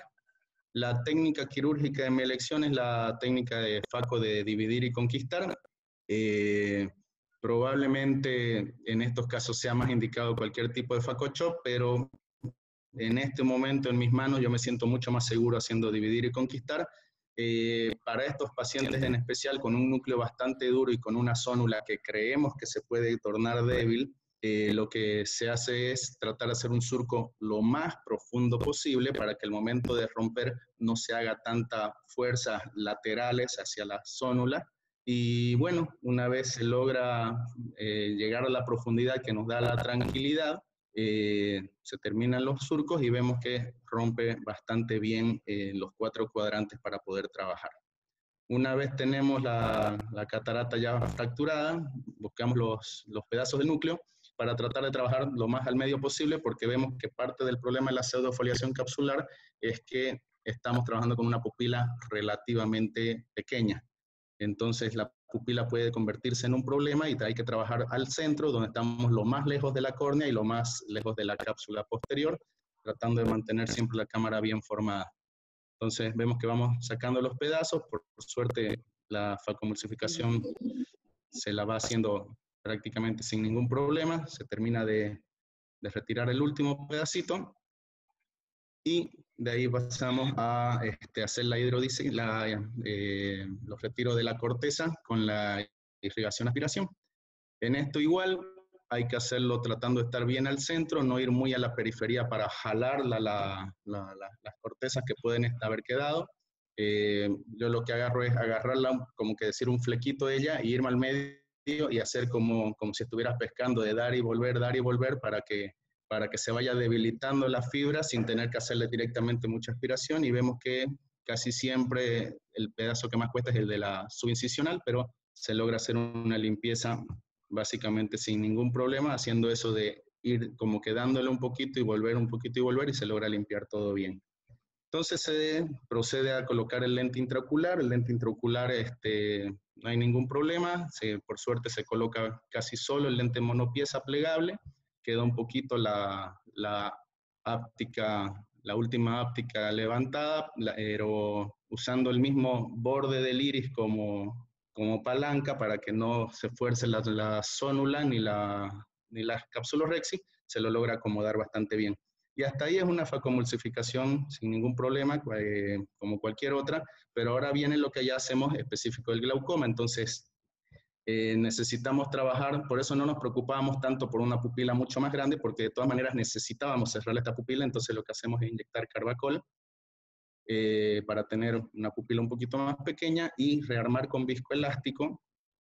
La técnica quirúrgica de mi elección es la técnica de faco de dividir y conquistar. Eh, probablemente en estos casos sea más indicado cualquier tipo de faco chop, pero en este momento en mis manos yo me siento mucho más seguro haciendo dividir y conquistar. Eh, para estos pacientes en especial con un núcleo bastante duro y con una zónula que creemos que se puede tornar débil, eh, lo que se hace es tratar de hacer un surco lo más profundo posible para que el momento de romper no se haga tanta fuerzas laterales hacia la zónula. Y bueno, una vez se logra eh, llegar a la profundidad que nos da la tranquilidad, Eh, se terminan los surcos y vemos que rompe bastante bien eh, los cuatro cuadrantes para poder trabajar. Una vez tenemos la, la catarata ya fracturada, buscamos los, los pedazos de núcleo para tratar de trabajar lo más al medio posible, porque vemos que parte del problema de la pseudofoliación capsular es que estamos trabajando con una pupila relativamente pequeña. Entonces la pupila puede convertirse en un problema y hay que trabajar al centro, donde estamos lo más lejos de la córnea y lo más lejos de la cápsula posterior, tratando de mantener siempre la cámara bien formada. Entonces vemos que vamos sacando los pedazos, por, por suerte la facomulsificación se la va haciendo prácticamente sin ningún problema, se termina de, de retirar el último pedacito, y de ahí pasamos a este, hacer la hidrodisección, la, eh, los retiros de la corteza con la irrigación aspiración. En esto igual hay que hacerlo tratando de estar bien al centro, no ir muy a la periferia para jalar la, la, la, la, las cortezas que pueden haber quedado. Eh, yo lo que agarro es agarrarla, como que decir un flequito de ella, y irme al medio y hacer como, como si estuvieras pescando, de dar y volver, dar y volver, para que para que se vaya debilitando la fibra sin tener que hacerle directamente mucha aspiración, y vemos que casi siempre el pedazo que más cuesta es el de la subincisional, pero se logra hacer una limpieza básicamente sin ningún problema, haciendo eso de ir como que dándole un poquito y volver un poquito y volver, y se logra limpiar todo bien. Entonces se procede a colocar el lente intraocular. El lente intraocular este, no hay ningún problema, se, por suerte se coloca casi solo el lente monopieza plegable, queda un poquito la, la áptica, la última áptica levantada, la, pero usando el mismo borde del iris como, como palanca para que no se fuerce la, la zónula ni la, ni la capsulorhexis, se lo logra acomodar bastante bien. Y hasta ahí es una facomulsificación sin ningún problema, eh, como cualquier otra, pero ahora viene lo que ya hacemos específico del glaucoma. Entonces, eh, necesitamos trabajar, por eso no nos preocupábamos tanto por una pupila mucho más grande, porque de todas maneras necesitábamos cerrar esta pupila, entonces lo que hacemos es inyectar carbacol eh, para tener una pupila un poquito más pequeña y rearmar con viscoelástico,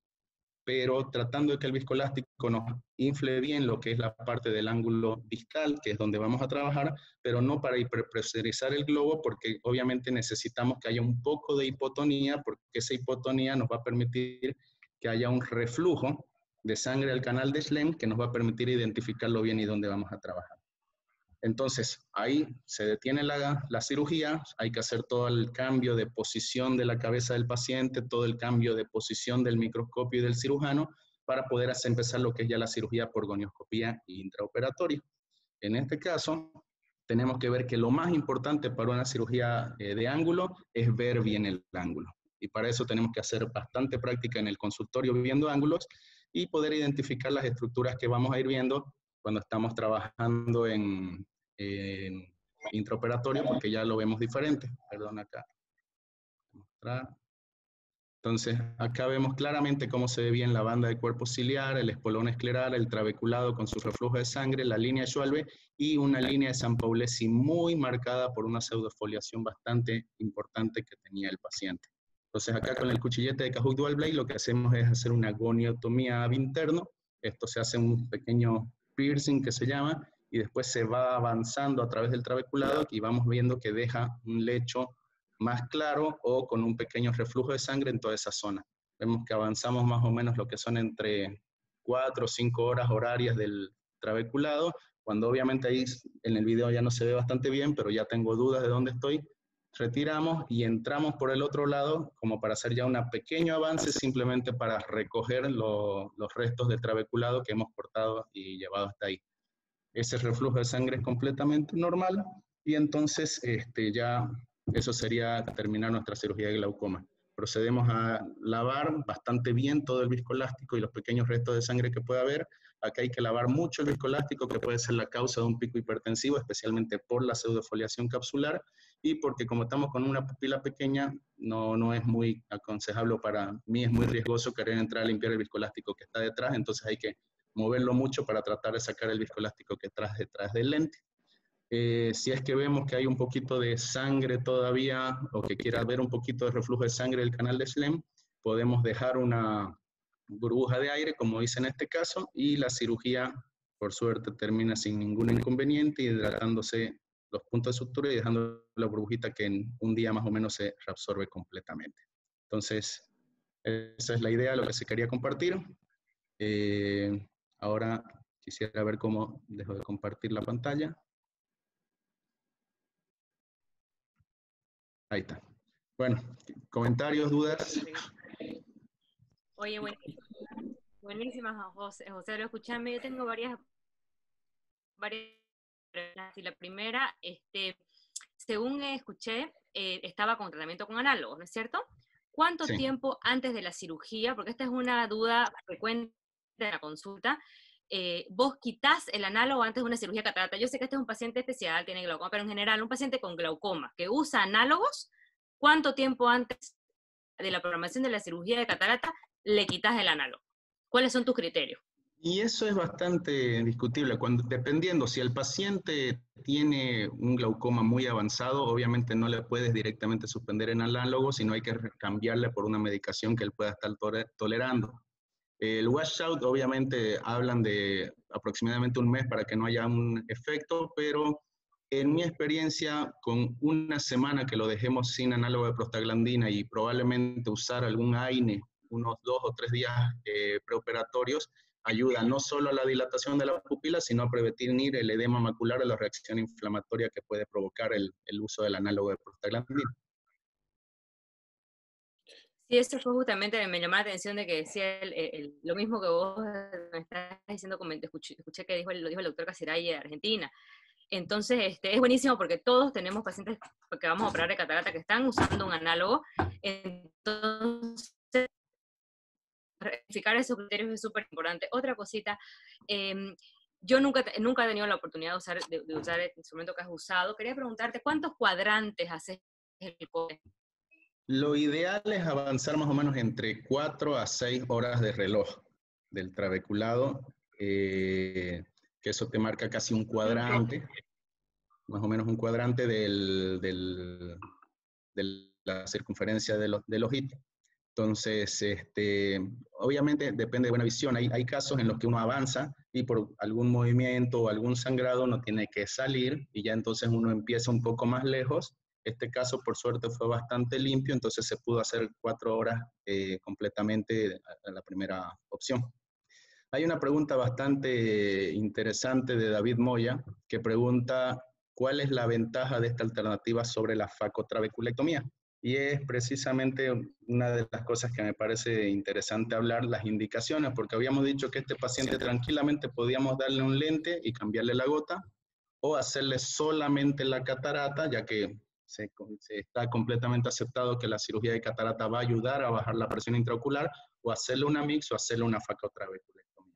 pero tratando de que el viscoelástico nos infle bien lo que es la parte del ángulo distal, que es donde vamos a trabajar, pero no para hiperpresurizar el globo, porque obviamente necesitamos que haya un poco de hipotonía, porque esa hipotonía nos va a permitir que haya un reflujo de sangre al canal de Schlemm, que nos va a permitir identificarlo bien y dónde vamos a trabajar. Entonces, ahí se detiene la, la cirugía, hay que hacer todo el cambio de posición de la cabeza del paciente, todo el cambio de posición del microscopio y del cirujano, para poder hacer, empezar lo que es ya la cirugía por gonioscopía intraoperatoria. En este caso, tenemos que ver que lo más importante para una cirugía eh, de ángulo es ver bien el ángulo. Y para eso tenemos que hacer bastante práctica en el consultorio viendo ángulos y poder identificar las estructuras que vamos a ir viendo cuando estamos trabajando en, en intraoperatorio, porque ya lo vemos diferente. Perdón, acá. Mostrar. Entonces, acá vemos claramente cómo se ve bien la banda de cuerpo ciliar, el espolón escleral, el trabeculado con su reflujo de sangre, la línea Schwalbe y una línea de San Paulesi muy marcada por una pseudofoliación bastante importante que tenía el paciente. Entonces, acá con el cuchillete de Cahoot Dual Blade lo que hacemos es hacer una goniotomía ab interno. Esto se hace un pequeño piercing que se llama, y después se va avanzando a través del trabeculado y vamos viendo que deja un lecho más claro o con un pequeño reflujo de sangre en toda esa zona. Vemos que avanzamos más o menos lo que son entre cuatro o cinco horas horarias del trabeculado, cuando obviamente ahí en el video ya no se ve bastante bien, pero ya tengo dudas de dónde estoy. Retiramos y entramos por el otro lado como para hacer ya un pequeño avance, simplemente para recoger lo, los restos del trabeculado que hemos cortado y llevado hasta ahí. Ese reflujo de sangre es completamente normal y entonces este, ya eso sería terminar nuestra cirugía de glaucoma. Procedemos a lavar bastante bien todo el viscoelástico y los pequeños restos de sangre que pueda haber. Acá hay que lavar mucho el viscoelástico, que puede ser la causa de un pico hipertensivo, especialmente por la pseudofoliación capsular, y porque como estamos con una pupila pequeña, no, no es muy aconsejable, para mí es muy riesgoso querer entrar a limpiar el viscoelástico que está detrás, entonces hay que moverlo mucho para tratar de sacar el viscoelástico que está detrás del lente. Eh, si es que vemos que hay un poquito de sangre todavía, o que quiera ver un poquito de reflujo de sangre del canal de Schlemm, podemos dejar una burbuja de aire, como dice en este caso, y la cirugía, por suerte, termina sin ningún inconveniente, hidratándose los puntos de sutura y dejando la burbujita que en un día más o menos se reabsorbe completamente. Entonces, esa es la idea, lo que se quería compartir. Eh, ahora quisiera ver cómo dejo de compartir la pantalla. Ahí está. Bueno, comentarios, dudas. Oye, buenísima, buenísima José, José, lo escuchame, yo tengo varias, varias, y la primera, este, según escuché, eh, estaba con tratamiento con análogos, ¿no es cierto? ¿Cuánto sí. tiempo antes de la cirugía, porque esta es una duda frecuente en la consulta, eh, vos quitas el análogo antes de una cirugía catarata? Yo sé que este es un paciente especial, tiene glaucoma, pero en general un paciente con glaucoma que usa análogos, ¿cuánto tiempo antes de la programación de la cirugía de catarata le quitas el análogo? ¿Cuáles son tus criterios? Y eso es bastante discutible, cuando, dependiendo, si el paciente tiene un glaucoma muy avanzado, obviamente no le puedes directamente suspender en análogo, sino hay que cambiarle por una medicación que él pueda estar tolerando. El washout, obviamente, hablan de aproximadamente un mes para que no haya un efecto, pero en mi experiencia, con una semana que lo dejemos sin análogo de prostaglandina y probablemente usar algún A I N E, unos dos o tres días eh, preoperatorios, ayuda no solo a la dilatación de la pupila, sino a prevenir el edema macular o la reacción inflamatoria que puede provocar el, el uso del análogo de prostaglandina. Sí, eso fue justamente, me llamó la atención de que decía el, el, lo mismo que vos me estás diciendo, como escuché, escuché que dijo el, lo dijo el doctor Casiray de Argentina. Entonces, este, es buenísimo porque todos tenemos pacientes que vamos a operar de catarata que están usando un análogo. Entonces, verificar esos criterios es súper importante. Otra cosita, eh, yo nunca, nunca he tenido la oportunidad de usar, de, de usar el instrumento que has usado. Quería preguntarte, ¿cuántos cuadrantes haces el coche? Lo ideal es avanzar más o menos entre cuatro a seis horas de reloj del trabeculado, eh, que eso te marca casi un cuadrante, más o menos un cuadrante del, del, de la circunferencia del, del ojito. Entonces, este, obviamente depende de buena visión. Hay, hay casos en los que uno avanza y por algún movimiento o algún sangrado no tiene que salir y ya entonces uno empieza un poco más lejos. Este caso, por suerte, fue bastante limpio, entonces se pudo hacer cuatro horas eh, completamente a la primera opción. Hay una pregunta bastante interesante de David Moya, que pregunta, ¿cuál es la ventaja de esta alternativa sobre la facotrabeculectomía? Y es precisamente una de las cosas que me parece interesante hablar, las indicaciones, porque habíamos dicho que este paciente tranquilamente podíamos darle un lente y cambiarle la gota, o hacerle solamente la catarata, ya que Se, se está completamente aceptado que la cirugía de catarata va a ayudar a bajar la presión intraocular, o hacerle una mix o hacerle una facotrabeculectomía.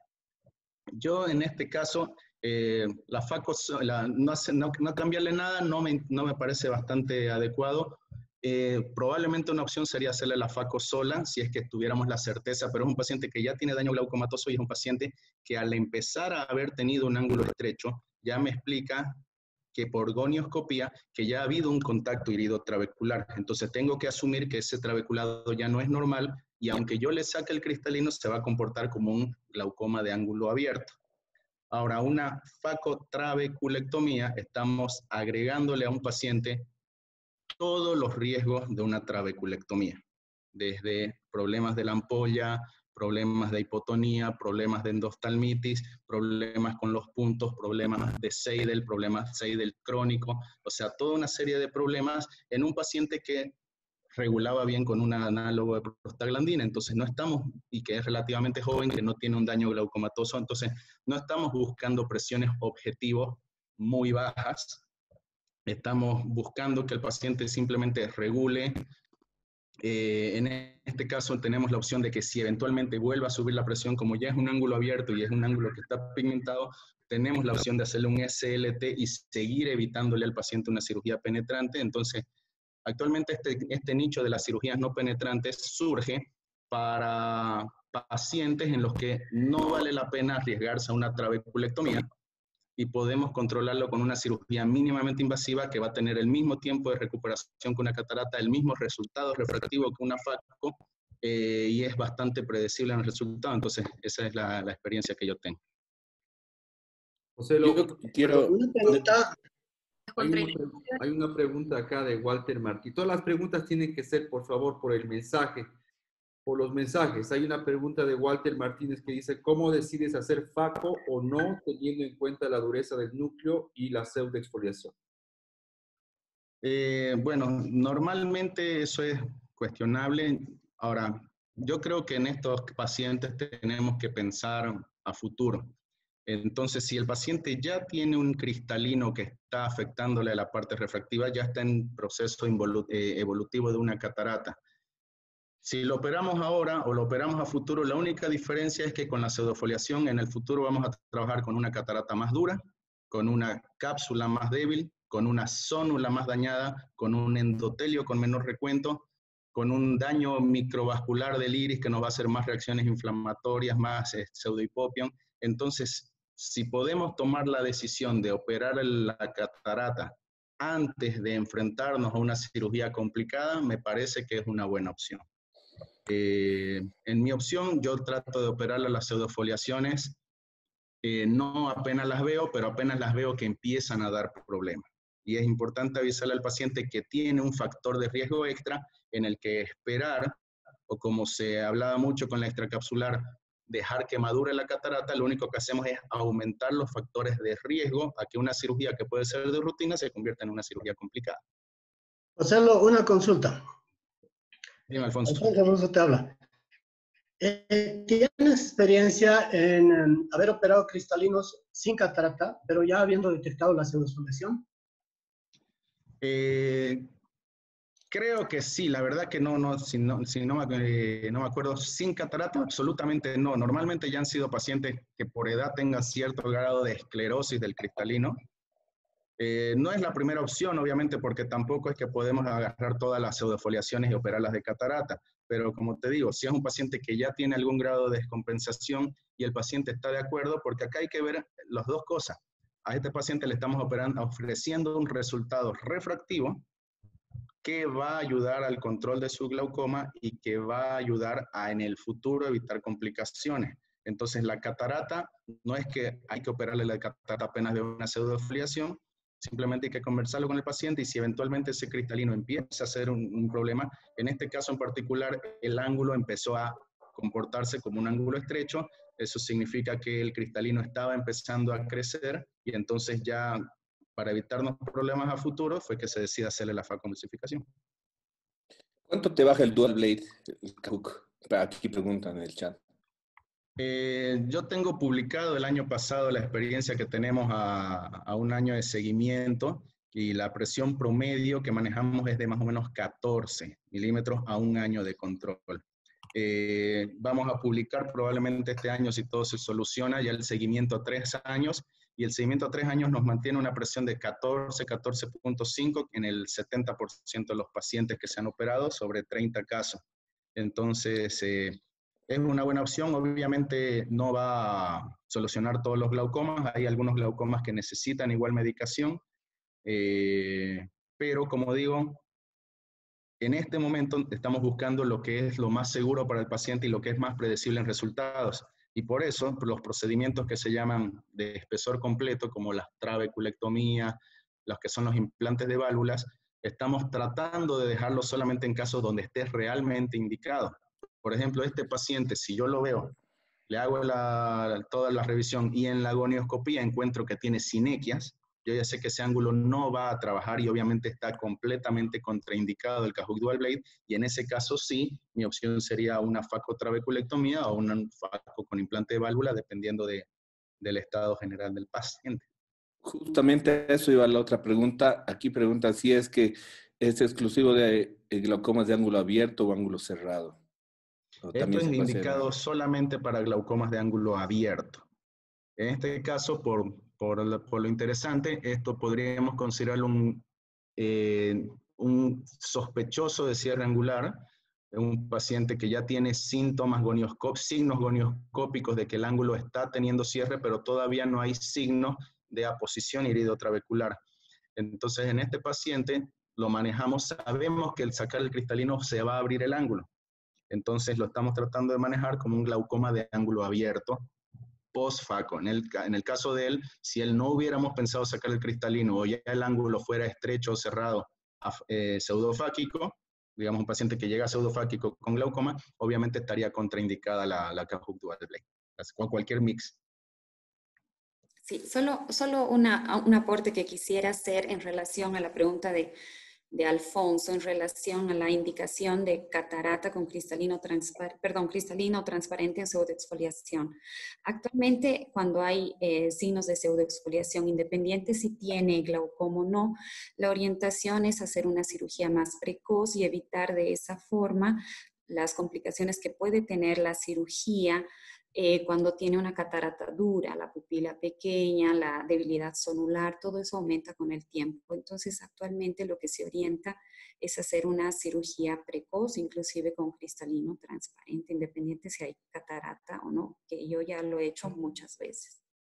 Yo en este caso, eh, la faco, la, no, hace, no, no cambiarle nada no me, no me parece bastante adecuado. Eh, probablemente una opción sería hacerle la faco sola, si es que tuviéramos la certeza, pero es un paciente que ya tiene daño glaucomatoso y es un paciente que al empezar a haber tenido un ángulo estrecho, ya me explica que por gonioscopía, que ya ha habido un contacto iridotrabecular. Entonces tengo que asumir que ese trabeculado ya no es normal y aunque yo le saque el cristalino, se va a comportar como un glaucoma de ángulo abierto. Ahora, una facotrabeculectomía, estamos agregándole a un paciente todos los riesgos de una trabeculectomía, desde problemas de la ampolla, problemas de hipotonía, problemas de endoftalmitis, problemas con los puntos, problemas de Seidel, problemas Seidel crónico, o sea, toda una serie de problemas en un paciente que regulaba bien con un análogo de prostaglandina, entonces no estamos, y que es relativamente joven, que no tiene un daño glaucomatoso, entonces no estamos buscando presiones objetivos muy bajas, estamos buscando que el paciente simplemente regule. Eh, en este caso tenemos la opción de que si eventualmente vuelva a subir la presión, como ya es un ángulo abierto y es un ángulo que está pigmentado, tenemos la opción de hacerle un S L T y seguir evitándole al paciente una cirugía penetrante. Entonces, actualmente este, este nicho de las cirugías no penetrantes surge para pacientes en los que no vale la pena arriesgarse a una trabeculectomía, y podemos controlarlo con una cirugía mínimamente invasiva que va a tener el mismo tiempo de recuperación que una catarata, el mismo resultado refractivo que una faco, eh, y es bastante predecible en el resultado. Entonces, esa es la, la experiencia que yo tengo. José, lo, yo quiero... Una pregunta, hay, una, hay una pregunta acá de Walter Martí. Todas las preguntas tienen que ser, por favor, por el mensaje. Por los mensajes. Hay una pregunta de Walter Martínez que dice, ¿cómo decides hacer faco o no teniendo en cuenta la dureza del núcleo y la pseudoexfoliación? Eh, bueno, normalmente eso es cuestionable. Ahora, yo creo que en estos pacientes tenemos que pensar a futuro. Entonces, si el paciente ya tiene un cristalino que está afectándole a la parte refractiva, ya está en proceso evolutivo de una catarata. Si lo operamos ahora o lo operamos a futuro, la única diferencia es que con la pseudofoliación en el futuro vamos a trabajar con una catarata más dura, con una cápsula más débil, con una zónula más dañada, con un endotelio con menor recuento, con un daño microvascular del iris que nos va a hacer más reacciones inflamatorias, más eh, pseudohipopión. Entonces, si podemos tomar la decisión de operar la catarata antes de enfrentarnos a una cirugía complicada, me parece que es una buena opción. Eh, en mi opción, yo trato de operar las pseudofoliaciones, eh, no apenas las veo, pero apenas las veo que empiezan a dar problemas. Y es importante avisarle al paciente que tiene un factor de riesgo extra en el que esperar, o como se hablaba mucho con la extracapsular, dejar que madure la catarata, lo único que hacemos es aumentar los factores de riesgo a que una cirugía que puede ser de rutina se convierta en una cirugía complicada. Hacerlo una consulta. Dime, Alfonso. Alfonso te habla. Eh, ¿Tienes experiencia en um, haber operado cristalinos sin catarata, pero ya habiendo detectado la pseudosolución? Eh, creo que sí, la verdad que no, no, si no, si no, eh, no me acuerdo, sin catarata absolutamente no. Normalmente ya han sido pacientes que por edad tengan cierto grado de esclerosis del cristalino. Eh, no es la primera opción, obviamente, porque tampoco es que podemos agarrar todas las pseudofoliaciones y operarlas de catarata. Pero como te digo, si es un paciente que ya tiene algún grado de descompensación y el paciente está de acuerdo, porque acá hay que ver las dos cosas. A este paciente le estamos operando, ofreciendo un resultado refractivo que va a ayudar al control de su glaucoma y que va a ayudar a en el futuro evitar complicaciones. Entonces la catarata no es que hay que operarle la catarata apenas de una pseudofoliación, simplemente hay que conversarlo con el paciente y si eventualmente ese cristalino empieza a ser un, un problema, en este caso en particular el ángulo empezó a comportarse como un ángulo estrecho, eso significa que el cristalino estaba empezando a crecer y entonces ya para evitarnos problemas a futuro fue que se decide hacerle la facomulsificación. ¿Cuánto te baja el Dual Blade, el Kahook? Aquí preguntan en el chat. Eh, yo tengo publicado el año pasado la experiencia que tenemos a, a un año de seguimiento y la presión promedio que manejamos es de más o menos catorce milímetros a un año de control. Eh, vamos a publicar probablemente este año, si todo se soluciona, ya el seguimiento a tres años, y el seguimiento a tres años nos mantiene una presión de catorce, catorce punto cinco en el setenta por ciento de los pacientes que se han operado sobre treinta casos. Entonces, eh, es una buena opción, obviamente no va a solucionar todos los glaucomas, hay algunos glaucomas que necesitan igual medicación, eh, pero como digo, en este momento estamos buscando lo que es lo más seguro para el paciente y lo que es más predecible en resultados. Y por eso los procedimientos que se llaman de espesor completo, como la trabeculectomía, los que son los implantes de válvulas, estamos tratando de dejarlo solamente en casos donde esté realmente indicado. Por ejemplo, este paciente, si yo lo veo, le hago la, toda la revisión y en la gonioscopía encuentro que tiene sinequias, yo ya sé que ese ángulo no va a trabajar y obviamente está completamente contraindicado el Kahook Dual Blade y en ese caso sí, mi opción sería una facotrabeculectomía o un faco con implante de válvula dependiendo de, del estado general del paciente. Justamente a eso iba la otra pregunta. Aquí preguntan si es que es exclusivo de glaucomas de ángulo abierto o ángulo cerrado. O Esto es indicado solamente para glaucomas de ángulo abierto. En este caso, por, por, lo, por lo interesante, esto podríamos considerarlo un, eh, un sospechoso de cierre angular, un paciente que ya tiene síntomas gonioscópicos, signos gonioscópicos de que el ángulo está teniendo cierre, pero todavía no hay signos de aposición iridotrabecular. Entonces, en este paciente lo manejamos, sabemos que al sacar el cristalino se va a abrir el ángulo. Entonces, lo estamos tratando de manejar como un glaucoma de ángulo abierto, post-faco. En el, en el caso de él, si él no hubiéramos pensado sacar el cristalino o ya el ángulo fuera estrecho o cerrado, eh, pseudofáquico, digamos un paciente que llega pseudofáquico con glaucoma, obviamente estaría contraindicada la, la Kahook Dual Blade, con cualquier mix. Sí, solo, solo una, un aporte que quisiera hacer en relación a la pregunta de de Alfonso en relación a la indicación de catarata con cristalino, transpar perdón, cristalino transparente en pseudoexfoliación. Actualmente, cuando hay eh, signos de pseudoexfoliación, independiente si tiene glaucoma o no, la orientación es hacer una cirugía más precoz y evitar de esa forma las complicaciones que puede tener la cirugía Eh, cuando tiene una catarata dura, la pupila pequeña, la debilidad sonular, todo eso aumenta con el tiempo. Entonces, actualmente lo que se orienta es hacer una cirugía precoz, inclusive con cristalino transparente, independiente si hay catarata o no, que yo ya lo he hecho muchas veces.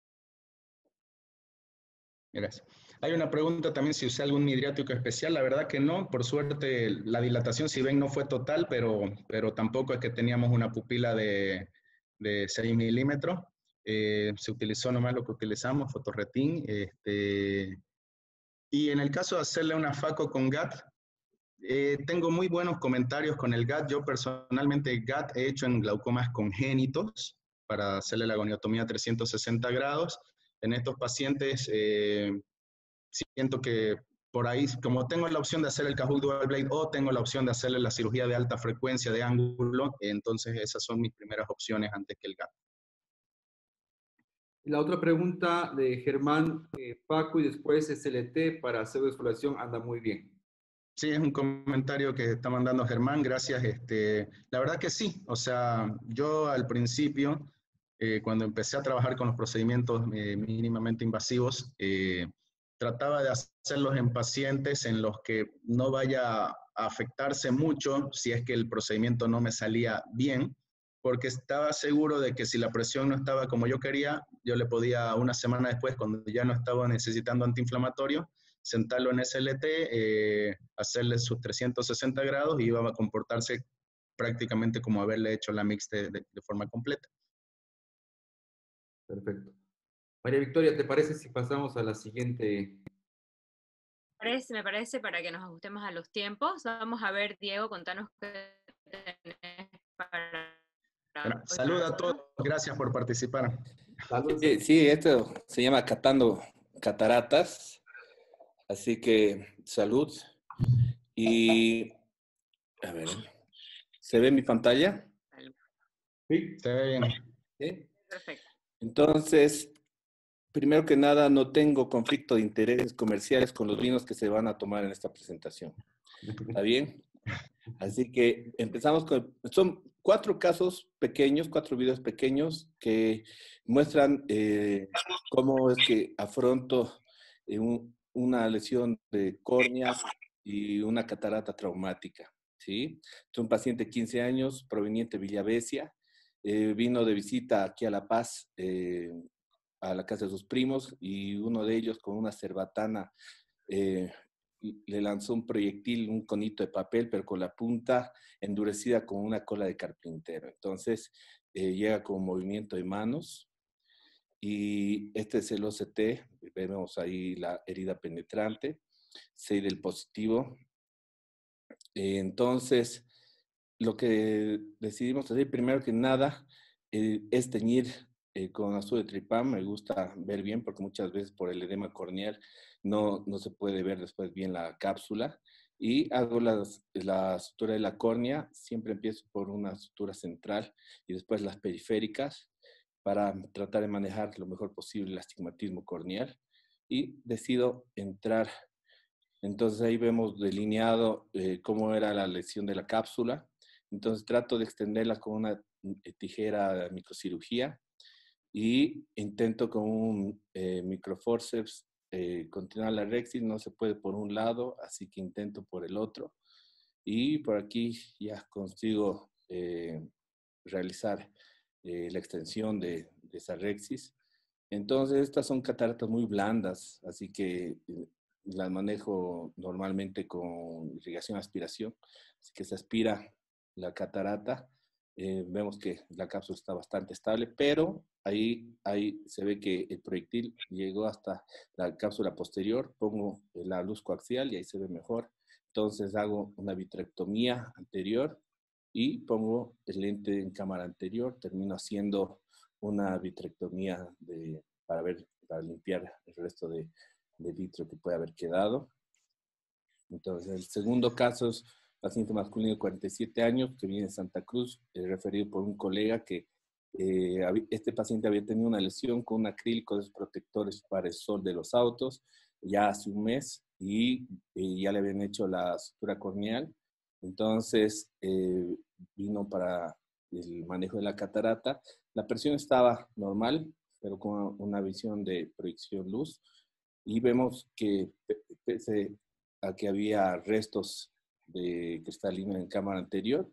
Gracias. Hay una pregunta también si usé algún midriático especial. La verdad que no. Por suerte, la dilatación, si ven, no fue total, pero, pero tampoco es que teníamos una pupila de... de seis milímetros, eh, se utilizó nomás lo que utilizamos, fotorretín, este, y en el caso de hacerle una faco con G A T, eh, tengo muy buenos comentarios con el G A T. Yo personalmente G A T he hecho en glaucomas congénitos para hacerle la goniotomía a trescientos sesenta grados. En estos pacientes eh, siento que por ahí, como tengo la opción de hacer el Kahoot Dual Blade o tengo la opción de hacerle la cirugía de alta frecuencia de ángulo, entonces esas son mis primeras opciones antes que el gap. La otra pregunta de Germán, eh, Paco y después S L T para pseudoesfoliación anda muy bien. Sí, es un comentario que está mandando Germán, gracias. Este, la verdad que sí, o sea, yo al principio, eh, cuando empecé a trabajar con los procedimientos eh, mínimamente invasivos, eh, trataba de hacerlos en pacientes en los que no vaya a afectarse mucho si es que el procedimiento no me salía bien, porque estaba seguro de que si la presión no estaba como yo quería, yo le podía una semana después, cuando ya no estaba necesitando antiinflamatorio, sentarlo en S L T, eh, hacerle sus trescientos sesenta grados y iba a comportarse prácticamente como haberle hecho la mix de, de, de forma completa. Perfecto. María Victoria, ¿te parece si pasamos a la siguiente? Parece, me parece, para que nos ajustemos a los tiempos. Vamos a ver, Diego, contanos qué tenés para... Bueno, saluda a todos, gracias por participar. Sí, sí, esto se llama Catando Cataratas, así que salud. Y, a ver, ¿se ve mi pantalla? Sí, se ve bien. ¿Sí? Perfecto. Entonces, primero que nada, no tengo conflicto de intereses comerciales con los vinos que se van a tomar en esta presentación. ¿Está bien? Así que empezamos con... Son cuatro casos pequeños, cuatro videos pequeños que muestran eh, cómo es que afronto eh, un, una lesión de córnea y una catarata traumática. ¿Sí? Es un paciente de quince años, proveniente de Villavesia. Eh, vino de visita aquí a La Paz, eh, a la casa de sus primos, y uno de ellos con una cerbatana eh, le lanzó un proyectil, un conito de papel, pero con la punta endurecida con una cola de carpintero. Entonces, eh, llega con movimiento de manos, y este es el O C T, vemos ahí la herida penetrante, seis del positivo. Eh, entonces, lo que decidimos hacer primero que nada eh, es teñir eh, con azul de tripán. Me gusta ver bien porque muchas veces por el edema corneal no, no se puede ver después bien la cápsula. Y hago las, la sutura de la córnea. Siempre empiezo por una sutura central y después las periféricas para tratar de manejar lo mejor posible el astigmatismo corneal. Y decido entrar. Entonces ahí vemos delineado eh, cómo era la lesión de la cápsula. Entonces trato de extenderla con una tijera de microcirugía y intento con un eh, microforceps eh, continuar la rexis. No se puede por un lado, así que intento por el otro. Y por aquí ya consigo eh, realizar eh, la extensión de, de esa rexis. Entonces estas son cataratas muy blandas, así que eh, las manejo normalmente con irrigación aspiración. Así que se aspira la catarata. Eh, vemos que la cápsula está bastante estable, pero ahí, ahí se ve que el proyectil llegó hasta la cápsula posterior. Pongo la luz coaxial y ahí se ve mejor. Entonces hago una vitrectomía anterior y pongo el lente en cámara anterior. Termino haciendo una vitrectomía de, para ver, para limpiar el resto de, de vitrio que puede haber quedado. Entonces, el segundo caso es paciente masculino de cuarenta y siete años que viene de Santa Cruz, eh, referido por un colega que eh, este paciente había tenido una lesión con un acrílico de los protectores para el sol de los autos ya hace un mes y eh, ya le habían hecho la sutura corneal. Entonces, eh, vino para el manejo de la catarata. La presión estaba normal, pero con una visión de proyección luz. Y vemos que pese a que había restos de cristalina en cámara anterior,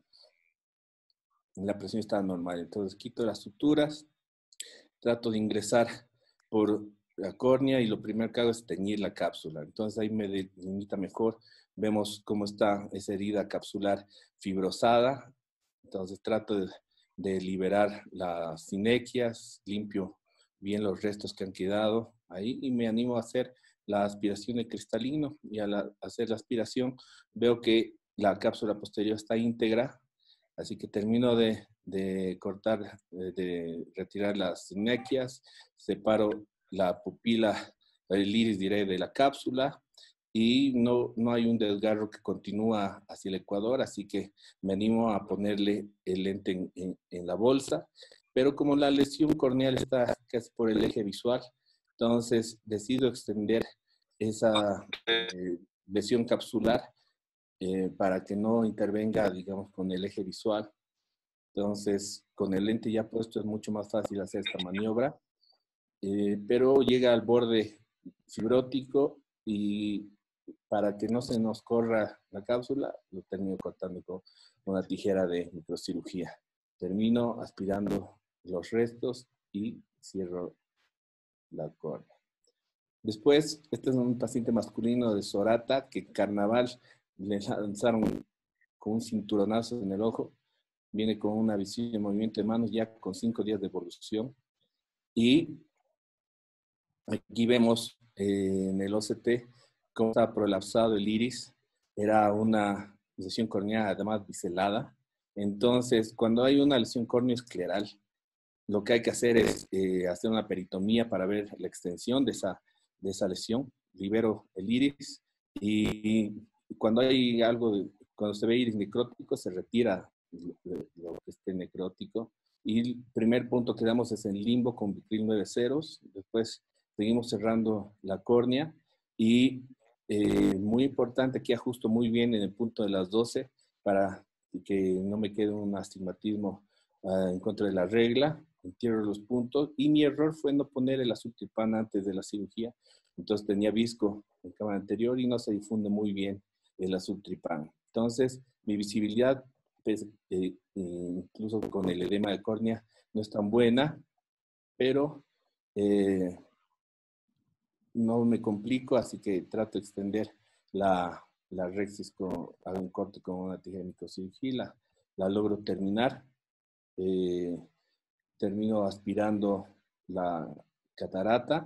la presión estaba normal. Entonces quito las suturas, trato de ingresar por la córnea y lo primero que hago es teñir la cápsula. Entonces ahí me delimita mejor. Vemos cómo está esa herida capsular fibrosada. Entonces trato de, de liberar las sinequias, limpio bien los restos que han quedado ahí y me animo a hacer la aspiración de cristalino. Y al hacer la aspiración veo que la cápsula posterior está íntegra, así que termino de, de cortar, de, de retirar las sinequias, separo la pupila, el iris diré de la cápsula y no, no hay un desgarro que continúa hacia el ecuador, así que me animo a ponerle el lente en, en, en la bolsa, pero como la lesión corneal está casi por el eje visual, entonces decido extender esa eh, lesión capsular eh, para que no intervenga, digamos, con el eje visual. Entonces, con el lente ya puesto es mucho más fácil hacer esta maniobra, eh, pero llega al borde fibrótico y para que no se nos corra la cápsula, lo termino cortando con una tijera de microcirugía. Termino aspirando los restos y cierro la córnea. Después, este es un paciente masculino de Sorata que en carnaval le lanzaron con un cinturonazo en el ojo. Viene con una visión de movimiento de manos ya con cinco días de evolución. Y aquí vemos eh, en el O C T cómo está prolapsado el iris. Era una lesión corneal además biselada. Entonces, cuando hay una lesión corneoescleral, lo que hay que hacer es eh, hacer una peritomía para ver la extensión de esa, de esa lesión. Libero el iris y cuando hay algo, de, cuando se ve iris necrótico, se retira lo que esté necrótico. Y el primer punto que damos es en limbo con Vicryl nueve ceros. Después seguimos cerrando la córnea y eh, muy importante, aquí ajusto muy bien en el punto de las doce para que no me quede un astigmatismo uh, en contra de la regla. Entierro los puntos y mi error fue no poner el azultripán antes de la cirugía. Entonces tenía visco en cámara anterior y no se difunde muy bien el azultripán. Entonces mi visibilidad, pues, eh, incluso con el edema de córnea, no es tan buena, pero eh, no me complico, así que trato de extender la, la rexis con hago un corte con una tijera de microcirugía, la, la logro terminar. Eh, termino aspirando la catarata.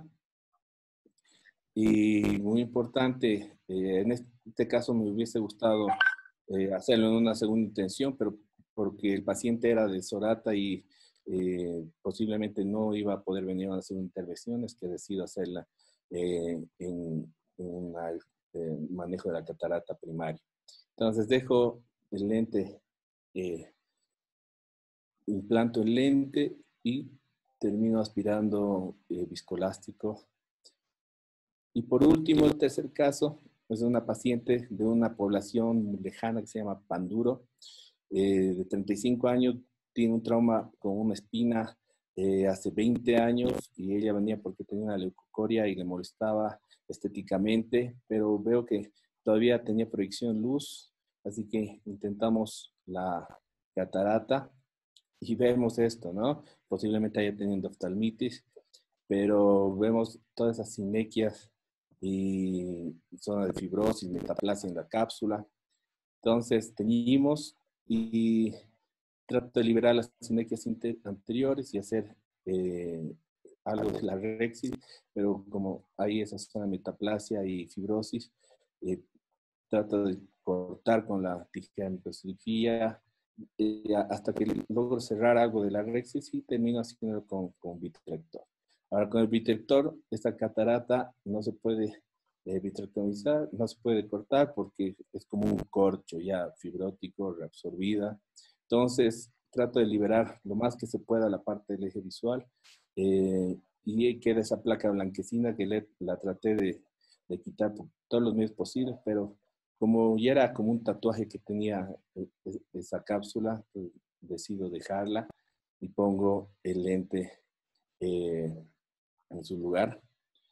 Y muy importante, eh, en este caso me hubiese gustado eh, hacerlo en una segunda intención, pero porque el paciente era de Sorata y eh, posiblemente no iba a poder venir a hacer intervenciones, que decido hacerla eh, en, en un eh, manejo de la catarata primaria. Entonces dejo el lente, eh, implanto el lente y termino aspirando eh, viscoelástico. Y por último, el tercer caso es una paciente de una población lejana que se llama Panduro, eh, de treinta y cinco años, tiene un trauma con una espina eh, hace veinte años y ella venía porque tenía una leucocoria y le molestaba estéticamente, pero veo que todavía tenía proyección luz, así que intentamos la catarata y vemos esto, ¿no? Posiblemente haya tenido oftalmitis, pero vemos todas esas sinequias y zona de fibrosis, metaplasia en la cápsula. Entonces, teñimos y trato de liberar las sinequias anteriores y hacer eh, algo de la rexis, pero como hay esa zona de metaplasia y fibrosis, eh, trato de cortar con la tijera de microcirugía eh, hasta que logro cerrar algo de la rexis y termino haciendo con, con vitrector. Ahora, con el vitrector, esta catarata no se puede eh, vitrectomizar, no se puede cortar porque es como un corcho ya fibrótico, reabsorbida. Entonces, trato de liberar lo más que se pueda la parte del eje visual eh, y queda esa placa blanquecina que le, la traté de, de quitar por todos los medios posibles, pero como ya era como un tatuaje que tenía esa cápsula, pues decido dejarla y pongo el lente eh, en su lugar,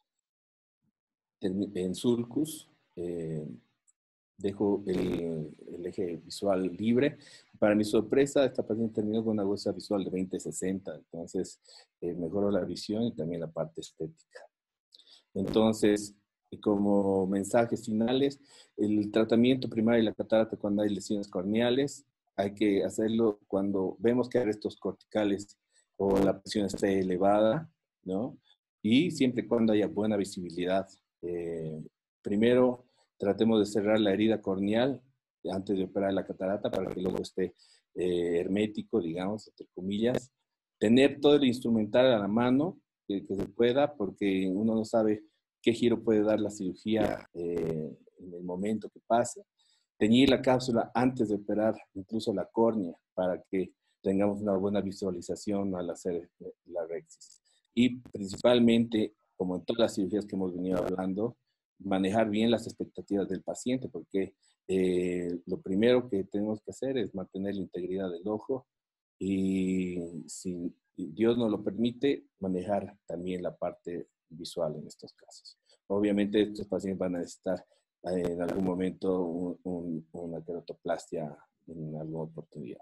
en sulcus, eh, dejo el, el eje visual libre. Para mi sorpresa, esta paciente terminó con una huesa visual de veinte sesenta, entonces eh, mejoró la visión y también la parte estética. Entonces, como mensajes finales, el tratamiento primario de la catarata cuando hay lesiones corneales, hay que hacerlo cuando vemos que hay restos corticales o la presión esté elevada, ¿no? Y siempre y cuando haya buena visibilidad. Eh, primero, tratemos de cerrar la herida corneal antes de operar la catarata para que luego esté eh, hermético, digamos, entre comillas. Tener todo el instrumental a la mano, que, que se pueda, porque uno no sabe qué giro puede dar la cirugía eh, en el momento que pase. Teñir la cápsula antes de operar incluso la córnea para que tengamos una buena visualización al hacer la rexis. Y principalmente, como en todas las cirugías que hemos venido hablando, manejar bien las expectativas del paciente, porque eh, lo primero que tenemos que hacer es mantener la integridad del ojo y si Dios nos lo permite, manejar también la parte visual en estos casos. Obviamente estos pacientes van a necesitar eh, en algún momento un, un, una queratoplastia en alguna oportunidad.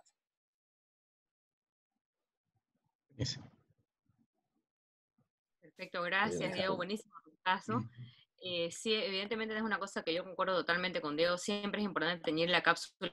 Perfecto, gracias Diego, buenísimo tu caso. Eh, sí, evidentemente es una cosa que yo concuerdo totalmente con Diego, siempre es importante tener la cápsula,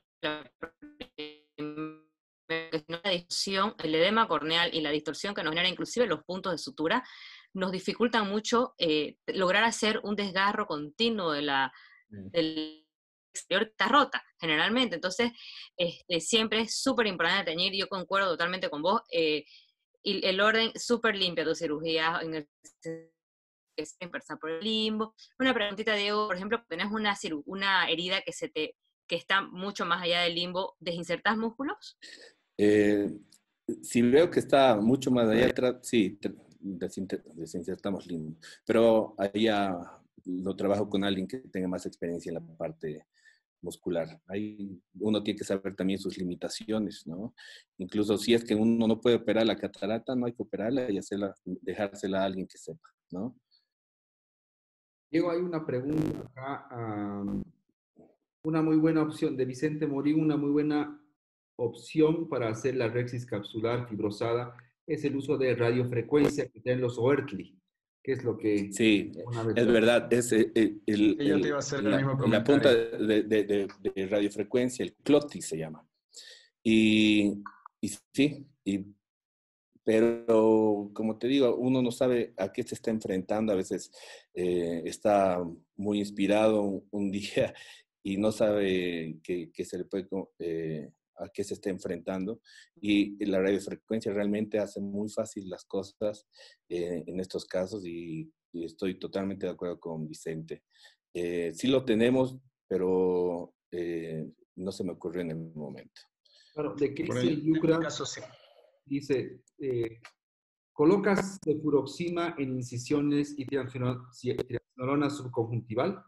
la distorsión, el edema corneal y la distorsión que nos genera inclusive los puntos de sutura, nos dificultan mucho eh, lograr hacer un desgarro continuo de la, mm. del exterior que está rota, generalmente. Entonces, este, siempre es súper importante teñir, yo concuerdo totalmente con vos, eh, y el orden súper limpia de tu cirugía, en el que se empezar por el limbo. Una preguntita, Diego, por ejemplo, tenés una, una herida que, se te, que está mucho más allá del limbo, ¿desinsertás músculos? Eh, si veo que está mucho más allá, sí, desinsertamos limbo, pero allá lo trabajo con alguien que tenga más experiencia en la parte muscular. Ahí uno tiene que saber también sus limitaciones, ¿no? Incluso si es que uno no puede operar la catarata, no hay que operarla y hacerla, dejársela a alguien que sepa, ¿no? Diego, hay una pregunta acá, um, una muy buena opción de Vicente Morín, una muy buena opción para hacer la rexis capsular fibrosada es el uso de radiofrecuencia que tienen los Oertli, que es lo que... Sí, es verdad, es el, el, el, sí, yo te iba a hacer el la, mismo comentario. La punta de, de, de, de radiofrecuencia, el cloti se llama. Y, y sí, y, pero como te digo, uno no sabe a qué se está enfrentando, a veces eh, está muy inspirado un, un día y no sabe que, que se le puede... Eh, a qué se está enfrentando, y la radiofrecuencia realmente hace muy fácil las cosas eh, en estos casos, y, y estoy totalmente de acuerdo con Vicente. Eh, sí lo tenemos, pero eh, no se me ocurrió en el momento. Bueno, de Cristian Yucra caso, sí. dice, eh, ¿colocas cefuroxima en incisiones y triamcinolona subconjuntival?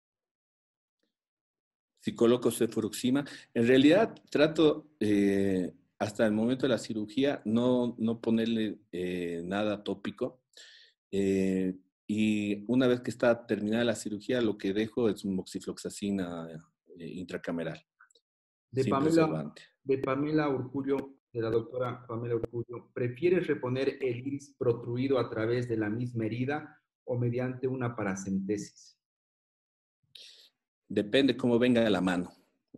Si coloco cefuroxima, en realidad trato eh, hasta el momento de la cirugía no, no ponerle eh, nada tópico, eh, y una vez que está terminada la cirugía lo que dejo es moxifloxacina eh, intracameral. De Pamela, de Pamela Urcullo, de la doctora Pamela Urcullo, ¿prefieres reponer el iris protruido a través de la misma herida o mediante una paracentesis? Depende cómo venga la mano.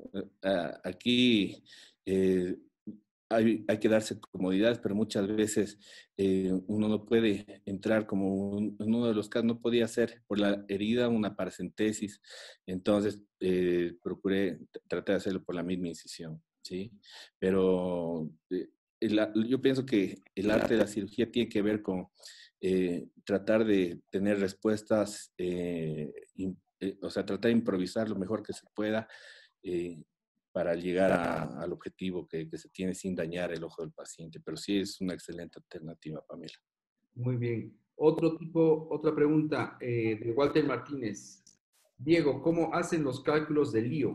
Aquí eh, hay, hay que darse comodidades, pero muchas veces eh, uno no puede entrar como un, en uno de los casos, no podía hacer por la herida una paracentesis, entonces eh, procuré tratar de hacerlo por la misma incisión, ¿sí? Pero eh, el, yo pienso que el arte de la cirugía tiene que ver con eh, tratar de tener respuestas eh, Eh, o sea, tratar de improvisar lo mejor que se pueda eh, para llegar a, al objetivo que, que se tiene sin dañar el ojo del paciente. Pero sí es una excelente alternativa, Pamela. Muy bien. Otro tipo, otra pregunta eh, de Walter Martínez. Diego, ¿cómo hacen los cálculos del lío?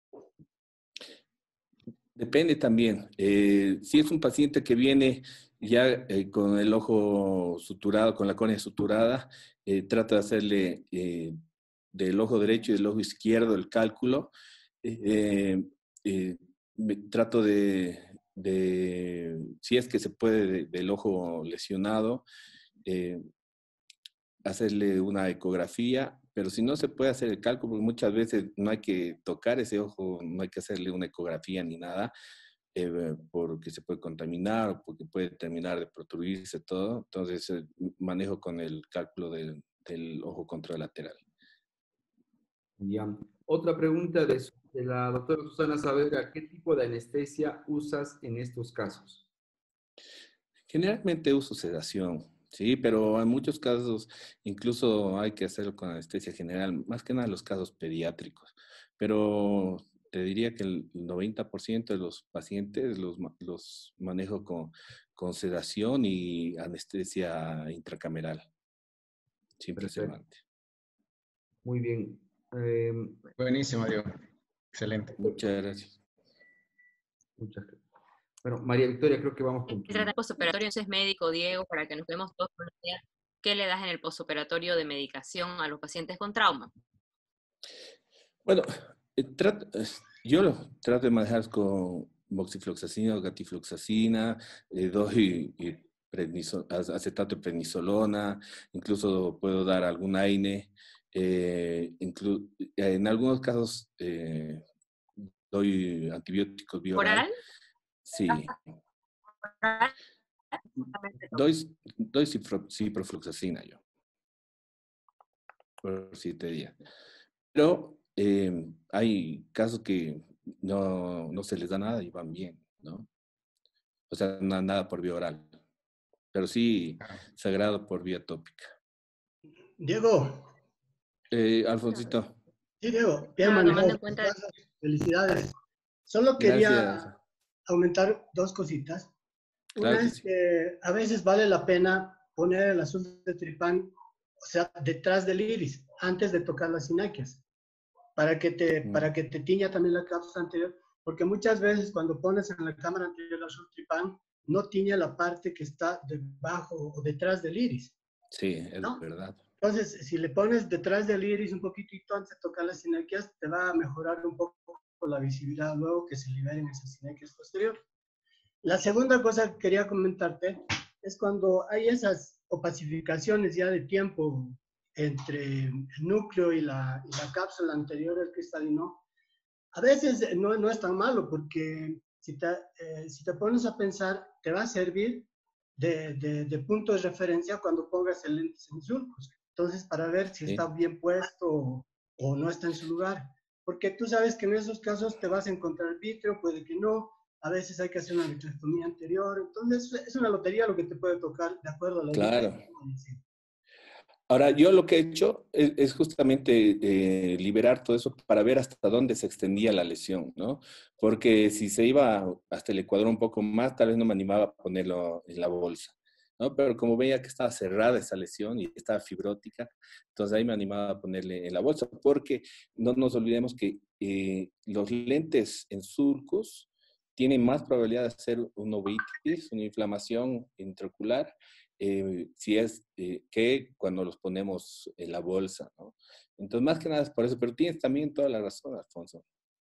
Depende también. Eh, si es un paciente que viene ya eh, con el ojo suturado, con la córnea suturada, eh, trata de hacerle... Eh, del ojo derecho y del ojo izquierdo el cálculo. Eh, eh, trato de, de, si es que se puede, de, del ojo lesionado, eh, hacerle una ecografía, pero si no se puede hacer el cálculo, porque muchas veces no hay que tocar ese ojo, no hay que hacerle una ecografía ni nada, eh, porque se puede contaminar o porque puede terminar de protruirse todo. Entonces, eh, manejo con el cálculo del, del ojo contralateral. Ya. Otra pregunta de, de la doctora Susana Saavedra, ¿qué tipo de anestesia usas en estos casos? Generalmente uso sedación, Sí, pero en muchos casos incluso hay que hacerlo con anestesia general, más que nada en los casos pediátricos. Pero te diría que el noventa por ciento de los pacientes los, ma- los manejo con, con sedación y anestesia intracameral, simple y Perfecto. semante. Muy bien. Eh, Buenísimo, Diego. Excelente. Muchas gracias. muchas gracias. Bueno, María Victoria, creo que vamos El con tu... tratamiento postoperatorio, entonces médico, Diego, para que nos vemos todos por un día. ¿Qué le das en el postoperatorio de medicación a los pacientes con trauma? Bueno, eh, trato- eh, yo lo trato de manejar con moxifloxacina o gatifloxacina, eh, doy y predniso- ac- acetato de prednisolona, incluso puedo dar algún AINE, eh, inclu- eh, en algunos casos eh, doy antibióticos vía oral. ¿Oral? Sí, ¿Oral? doy, doy cipro- ciprofloxacina yo, por siete días. Pero eh, hay casos que no, no se les da nada y van bien, ¿no? O sea, na- nada por vía oral, pero sí sagrado por vía tópica. Diego, Eh, Alfonsito, sí, Diego, bien Claro, tomando manejado en tus cuenta casos. Felicidades. Solo gracias. quería aumentar dos cositas. Claro Una que es sí. que a veces vale la pena poner el azul de tripán, o sea, detrás del iris, antes de tocar las sináquias, para que te, Mm, para que te tiña también la cápsula anterior, porque muchas veces cuando pones en la cámara anterior el azul tripán, no tiña la parte que está debajo o detrás del iris, sí, es ¿no? verdad. Entonces, si le pones detrás del iris un poquitito antes de tocar las sináquias, te va a mejorar un poco la visibilidad luego que se liberen esas sináquias posteriores. La segunda cosa que quería comentarte es cuando hay esas opacificaciones ya de tiempo entre el núcleo y la, y la cápsula anterior al cristalino, a veces no, no es tan malo porque si te, eh, si te pones a pensar, te va a servir de, de, de punto de referencia cuando pongas el lente en surcos. Entonces, para ver si está Sí, bien puesto o, o no está en su lugar. Porque tú sabes que en esos casos te vas a encontrar vítreo, puede que no, a veces hay que hacer una vitrectomía anterior. Entonces, es una lotería lo que te puede tocar de acuerdo a las claro. vías. Ahora, yo lo que he hecho es, es justamente eh, liberar todo eso para ver hasta dónde se extendía la lesión, ¿no? Porque si se iba hasta el ecuador un poco más, tal vez no me animaba a ponerlo en la bolsa, ¿no? Pero como veía que estaba cerrada esa lesión y estaba fibrótica, entonces ahí me animaba a ponerle en la bolsa, porque no nos olvidemos que eh, los lentes en surcos tienen más probabilidad de hacer una uveitis, una inflamación intraocular, eh, si es eh, que cuando los ponemos en la bolsa, ¿no? Entonces, más que nada es por eso, pero tienes también toda la razón, Alfonso.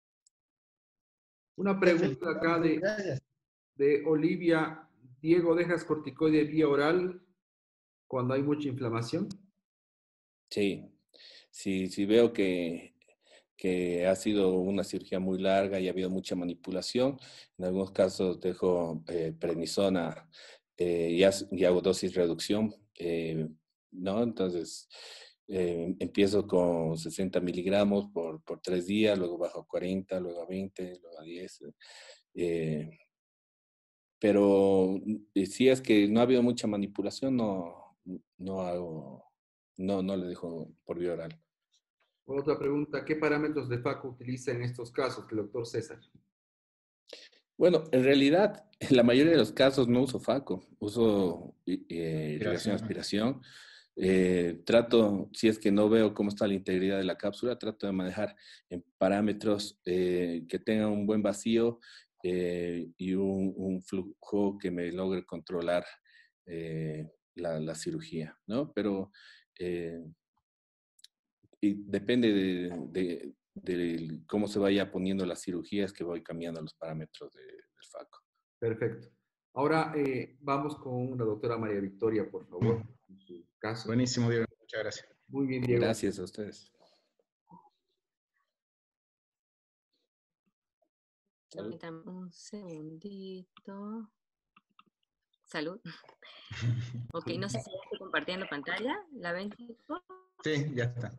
Una pregunta acá de, Gracias. de Olivia. Diego, ¿dejas corticoide vía oral cuando hay mucha inflamación? Sí, sí, sí veo que, que ha sido una cirugía muy larga y ha habido mucha manipulación. En algunos casos dejo eh, prednisona eh, y, has- y hago dosis reducción, eh, ¿no? Entonces, eh, empiezo con sesenta miligramos por, por tres días, luego bajo a cuarenta, luego a veinte, luego a diez. eh, pero eh, si es que no ha habido mucha manipulación, no, no hago, no, no le dejo por vía oral. Otra pregunta, ¿qué parámetros de FACO utiliza en estos casos el doctor César? Bueno, en realidad, en la mayoría de los casos no uso FACO, uso eh, irrigación, Aspiración. aspiración. Eh, trato, si es que no veo cómo está la integridad de la cápsula, trato de manejar en parámetros eh, que tengan un buen vacío eh, y un, un flujo que me logre controlar eh, la, la cirugía, ¿no? Pero eh, y depende de, de- de cómo se vaya poniendo las cirugías que voy cambiando los parámetros de- del FACO. Perfecto. Ahora eh, vamos con la doctora María Victoria, por favor, en su caso. Buenísimo, Diego. Muchas gracias. Muy bien, Diego. Gracias a ustedes. Salud. Permítame un segundito. Salud. Ok, no sé si ya estoy compartiendo pantalla. ¿La ven, chicos? Sí, ya está.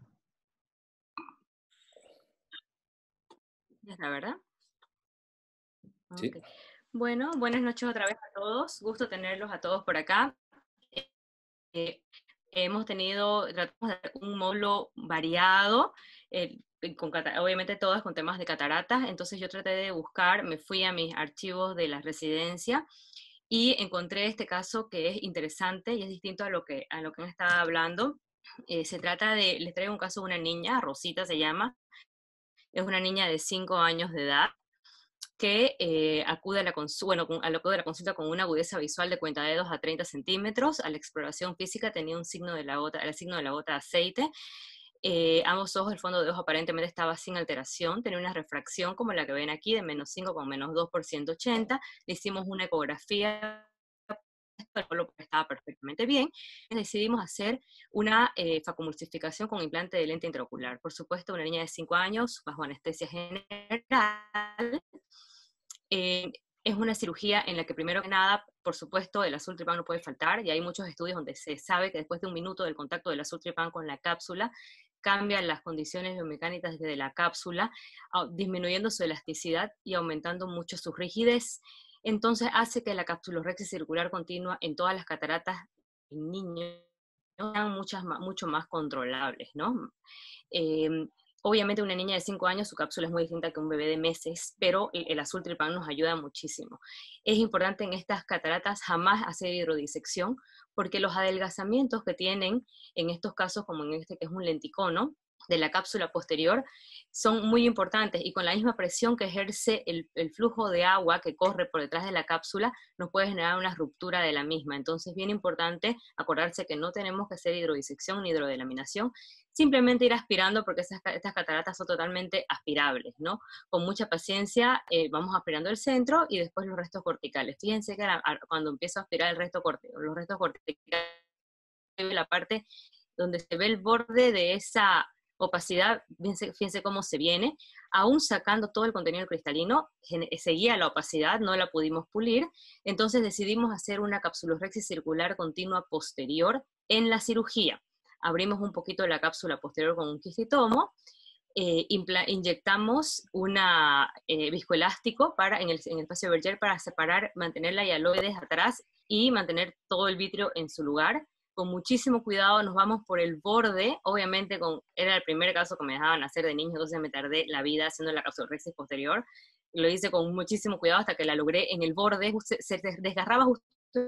Ya está, ¿verdad? Sí. Ok. Bueno, buenas noches otra vez a todos. Gusto tenerlos a todos por acá. eh, hemos tenido, tratamos de dar un módulo variado, eh, con, obviamente todas con temas de cataratas, entonces yo traté de buscar, me fui a mis archivos de la residencia y encontré este caso que es interesante y es distinto a lo que, a lo que han estado hablando. Eh, se trata de, les traigo un caso de una niña, Rosita se llama, es una niña de cinco años de edad, que eh, acude, a la bueno, acude a la consulta con una agudeza visual de cuenta de dos a treinta centímetros. A la exploración física tenía un signo de la gota, el signo de la gota de aceite. Eh, ambos ojos, el fondo de ojo aparentemente estaba sin alteración, tenía una refracción como la que ven aquí, de menos cinco con menos dos por ciento ochenta. Le hicimos una ecografía, estaba perfectamente bien. Decidimos hacer una eh, facomulsificación con implante de lente intraocular. Por supuesto, una niña de cinco años, bajo anestesia general. Eh, es una cirugía en la que primero que nada, por supuesto, el azul tripán no puede faltar, y hay muchos estudios donde se sabe que después de un minuto del contacto del azul tripán con la cápsula, cambian las condiciones biomecánicas desde la cápsula, disminuyendo su elasticidad y aumentando mucho su rigidez. Entonces hace que la capsulorrexis circular continua en todas las cataratas en niños sean muchas más, mucho más controlables, ¿no? Eh, Obviamente una niña de cinco años, su cápsula es muy distinta que un bebé de meses, pero el, el azul tripán nos ayuda muchísimo. Es importante en estas cataratas jamás hacer hidrodisección, porque los adelgazamientos que tienen en estos casos, como en este que es un lenticono, de la cápsula posterior, son muy importantes, y con la misma presión que ejerce el, el flujo de agua que corre por detrás de la cápsula, nos puede generar una ruptura de la misma. Entonces, bien importante acordarse que no tenemos que hacer hidrodisección ni hidrodelaminación, simplemente ir aspirando, porque esas, estas cataratas son totalmente aspirables, ¿no? Con mucha paciencia eh, vamos aspirando el centro y después los restos corticales. Fíjense que la, cuando empiezo a aspirar el resto cortical, los restos corticales, la parte donde se ve el borde de esa opacidad, fíjense, fíjense cómo se viene, aún sacando todo el contenido cristalino, seguía la opacidad, no la pudimos pulir, entonces decidimos hacer una capsulorrexis circular continua posterior en la cirugía. Abrimos un poquito la cápsula posterior con un quistitomo, eh, inyectamos un eh, viscoelástico para, en, el, en el espacio Berger para separar, mantener la hialoides atrás y mantener todo el vitrio en su lugar. Con muchísimo cuidado nos vamos por el borde, obviamente con, era el primer caso que me dejaban hacer de niño, entonces me tardé la vida haciendo la capsulorrexis posterior. Lo hice con muchísimo cuidado hasta que la logré en el borde, se, se desgarraba justo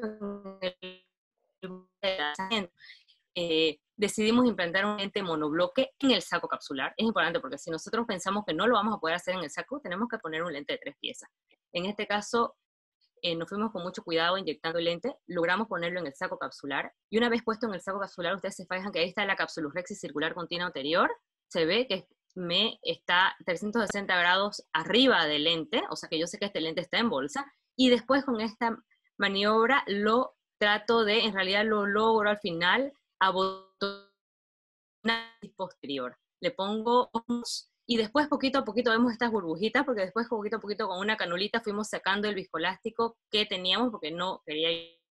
en el borde. Eh, decidimos implantar un lente monobloque en el saco capsular. Es importante porque si nosotros pensamos que no lo vamos a poder hacer en el saco, tenemos que poner un lente de tres piezas. En este caso, Eh, nos fuimos con mucho cuidado inyectando el lente, logramos ponerlo en el saco capsular, y una vez puesto en el saco capsular, ustedes se fijan que ahí está la capsulorrexis circular continua anterior, se ve que me está trescientos sesenta grados arriba del lente, o sea que yo sé que este lente está en bolsa, y después con esta maniobra lo trato de, en realidad lo logro al final, abotonar posterior. Le pongo y después poquito a poquito vemos estas burbujitas, porque después poquito a poquito con una canulita fuimos sacando el viscoelástico que teníamos, porque no quería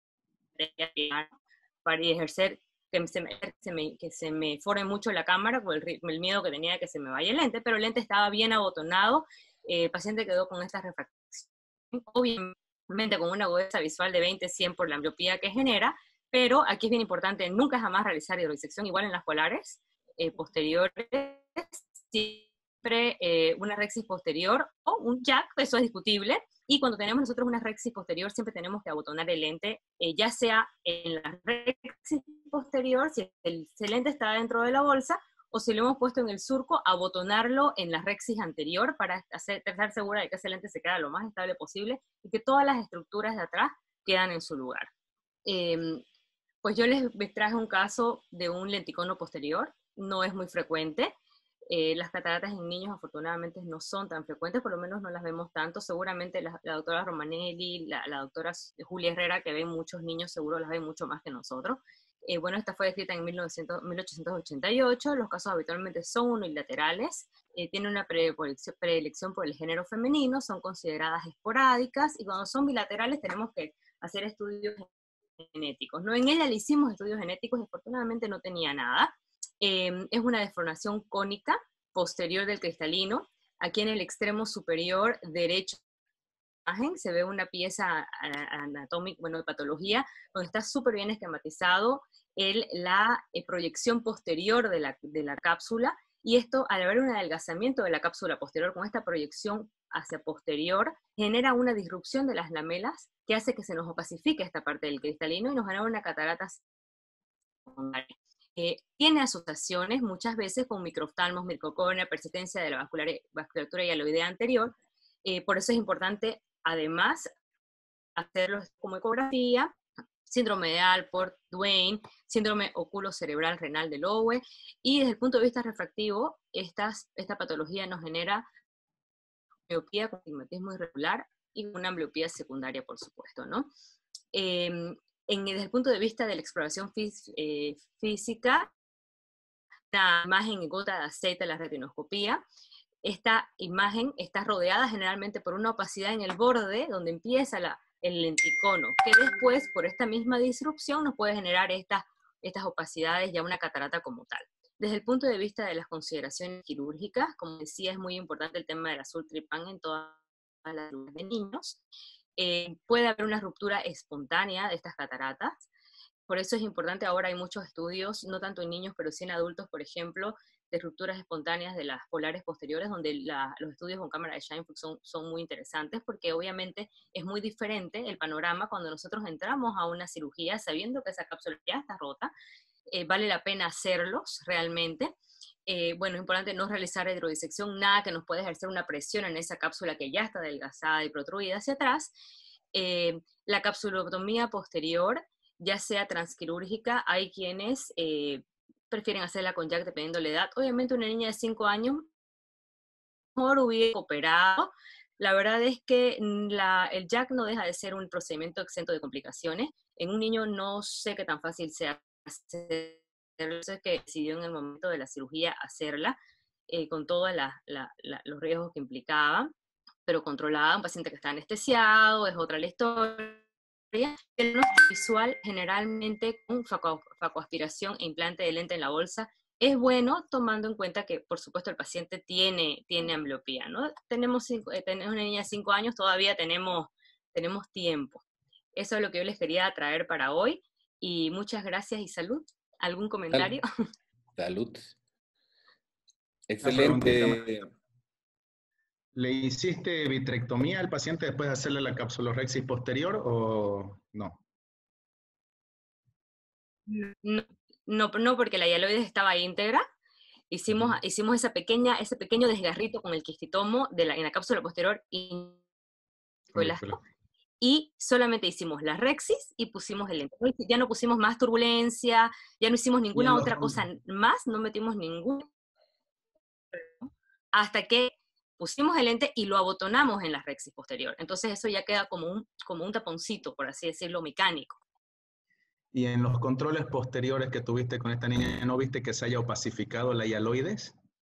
para ejercer que se, me, se me, que se me forre mucho la cámara, por el, el miedo que tenía de que se me vaya el lente, pero el lente estaba bien abotonado, eh, el paciente quedó con esta refracción, obviamente con una agudeza visual de veinte, cien por la ambliopía que genera, pero aquí es bien importante nunca jamás realizar hidrodisección, igual en las polares eh, posteriores, sí, siempre eh, una rexis posterior o un jack, eso es discutible, y cuando tenemos nosotros una rexis posterior siempre tenemos que abotonar el lente, eh, ya sea en la rexis posterior, si el, si el lente está dentro de la bolsa, o si lo hemos puesto en el surco, abotonarlo en la rexis anterior para hacer, estar segura de que ese lente se queda lo más estable posible y que todas las estructuras de atrás quedan en su lugar. Eh, pues yo les, les traje un caso de un lenticono posterior, no es muy frecuente. Eh, las cataratas en niños afortunadamente no son tan frecuentes, por lo menos no las vemos tanto. Seguramente la, la doctora Romanelli, la, la doctora Julia Herrera, que ven muchos niños, seguro las ven mucho más que nosotros. Eh, bueno, esta fue descrita en mil ochocientos ochenta y ocho, los casos habitualmente son unilaterales, eh, tienen una predilección por el género femenino, son consideradas esporádicas, y cuando son bilaterales tenemos que hacer estudios genéticos. ¿No? En ella le hicimos estudios genéticos y afortunadamente no tenía nada. Eh, es una deformación cónica posterior del cristalino. Aquí en el extremo superior derecho se ve una pieza anatómica, bueno, de patología, donde está súper bien esquematizado el, la eh, proyección posterior de la, de la cápsula, y esto, al haber un adelgazamiento de la cápsula posterior con esta proyección hacia posterior, genera una disrupción de las lamelas que hace que se nos opacifique esta parte del cristalino y nos genera una catarata secundaria. Eh, tiene asociaciones muchas veces con microoftalmos, microcórnea, persistencia de la vasculatura hialoidea anterior, eh, por eso es importante, además, hacerlo como ecografía, síndrome de Alport, Duane, síndrome oculocerebral renal de Lowe, y desde el punto de vista refractivo, estas, esta patología nos genera miopía con astigmatismo irregular y una ambliopía secundaria, por supuesto, ¿no? Eh, en, desde el punto de vista de la exploración fís, eh, física, la imagen en gota de aceite de la retinoscopía, esta imagen está rodeada generalmente por una opacidad en el borde, donde empieza la el lenticono, que después, por esta misma disrupción, nos puede generar estas, estas opacidades, ya una catarata como tal. Desde el punto de vista de las consideraciones quirúrgicas, como decía, es muy importante el tema del azul tripán en todas las cirugías de niños. Eh, puede haber una ruptura espontánea de estas cataratas, por eso es importante, ahora hay muchos estudios, no tanto en niños, pero sí en adultos, por ejemplo, de rupturas espontáneas de las polares posteriores, donde la, los estudios con cámara de Scheinfeld son, son muy interesantes, porque obviamente es muy diferente el panorama cuando nosotros entramos a una cirugía sabiendo que esa cápsula ya está rota, eh, vale la pena hacerlos realmente. Eh, bueno, es importante no realizar hidrodisección, nada que nos pueda ejercer una presión en esa cápsula que ya está adelgazada y protruida hacia atrás. Eh, la capsulotomía posterior, ya sea transquirúrgica, hay quienes eh, prefieren hacerla con Jack dependiendo de la edad. Obviamente una niña de cinco años mejor hubiera operado. La verdad es que la, el Jack no deja de ser un procedimiento exento de complicaciones. En un niño no sé qué tan fácil sea hacerlo, es que decidió en el momento de la cirugía hacerla, eh, con todos la, la, la, los riesgos que implicaba, pero controlada. Un paciente que está anestesiado, es otra la historia. El diagnóstico visual generalmente con faco, facoaspiración e implante de lente en la bolsa es bueno, tomando en cuenta que, por supuesto, el paciente tiene, tiene ambliopía, ¿no? Tenemos, cinco, eh, tenemos una niña de cinco años, todavía tenemos, tenemos tiempo. Eso es lo que yo les quería traer para hoy, y muchas gracias y salud. ¿Algún comentario? Salud. Excelente. ¿Le hiciste vitrectomía al paciente después de hacerle la capsulorhexis posterior o no? No, no, no, porque la hialoides estaba íntegra. Hicimos, uh-huh. hicimos esa pequeña, ese pequeño desgarrito con el quistitomo de la, en la cápsula posterior y, y solamente hicimos la rexis y pusimos el lente. Ya no pusimos más turbulencia, ya no hicimos ninguna otra cosa más, no metimos ningún... hasta que pusimos el lente y lo abotonamos en la rexis posterior. Entonces eso ya queda como un, como un taponcito, por así decirlo, mecánico. ¿Y en los controles posteriores que tuviste con esta niña, no viste que se haya opacificado la hialoides?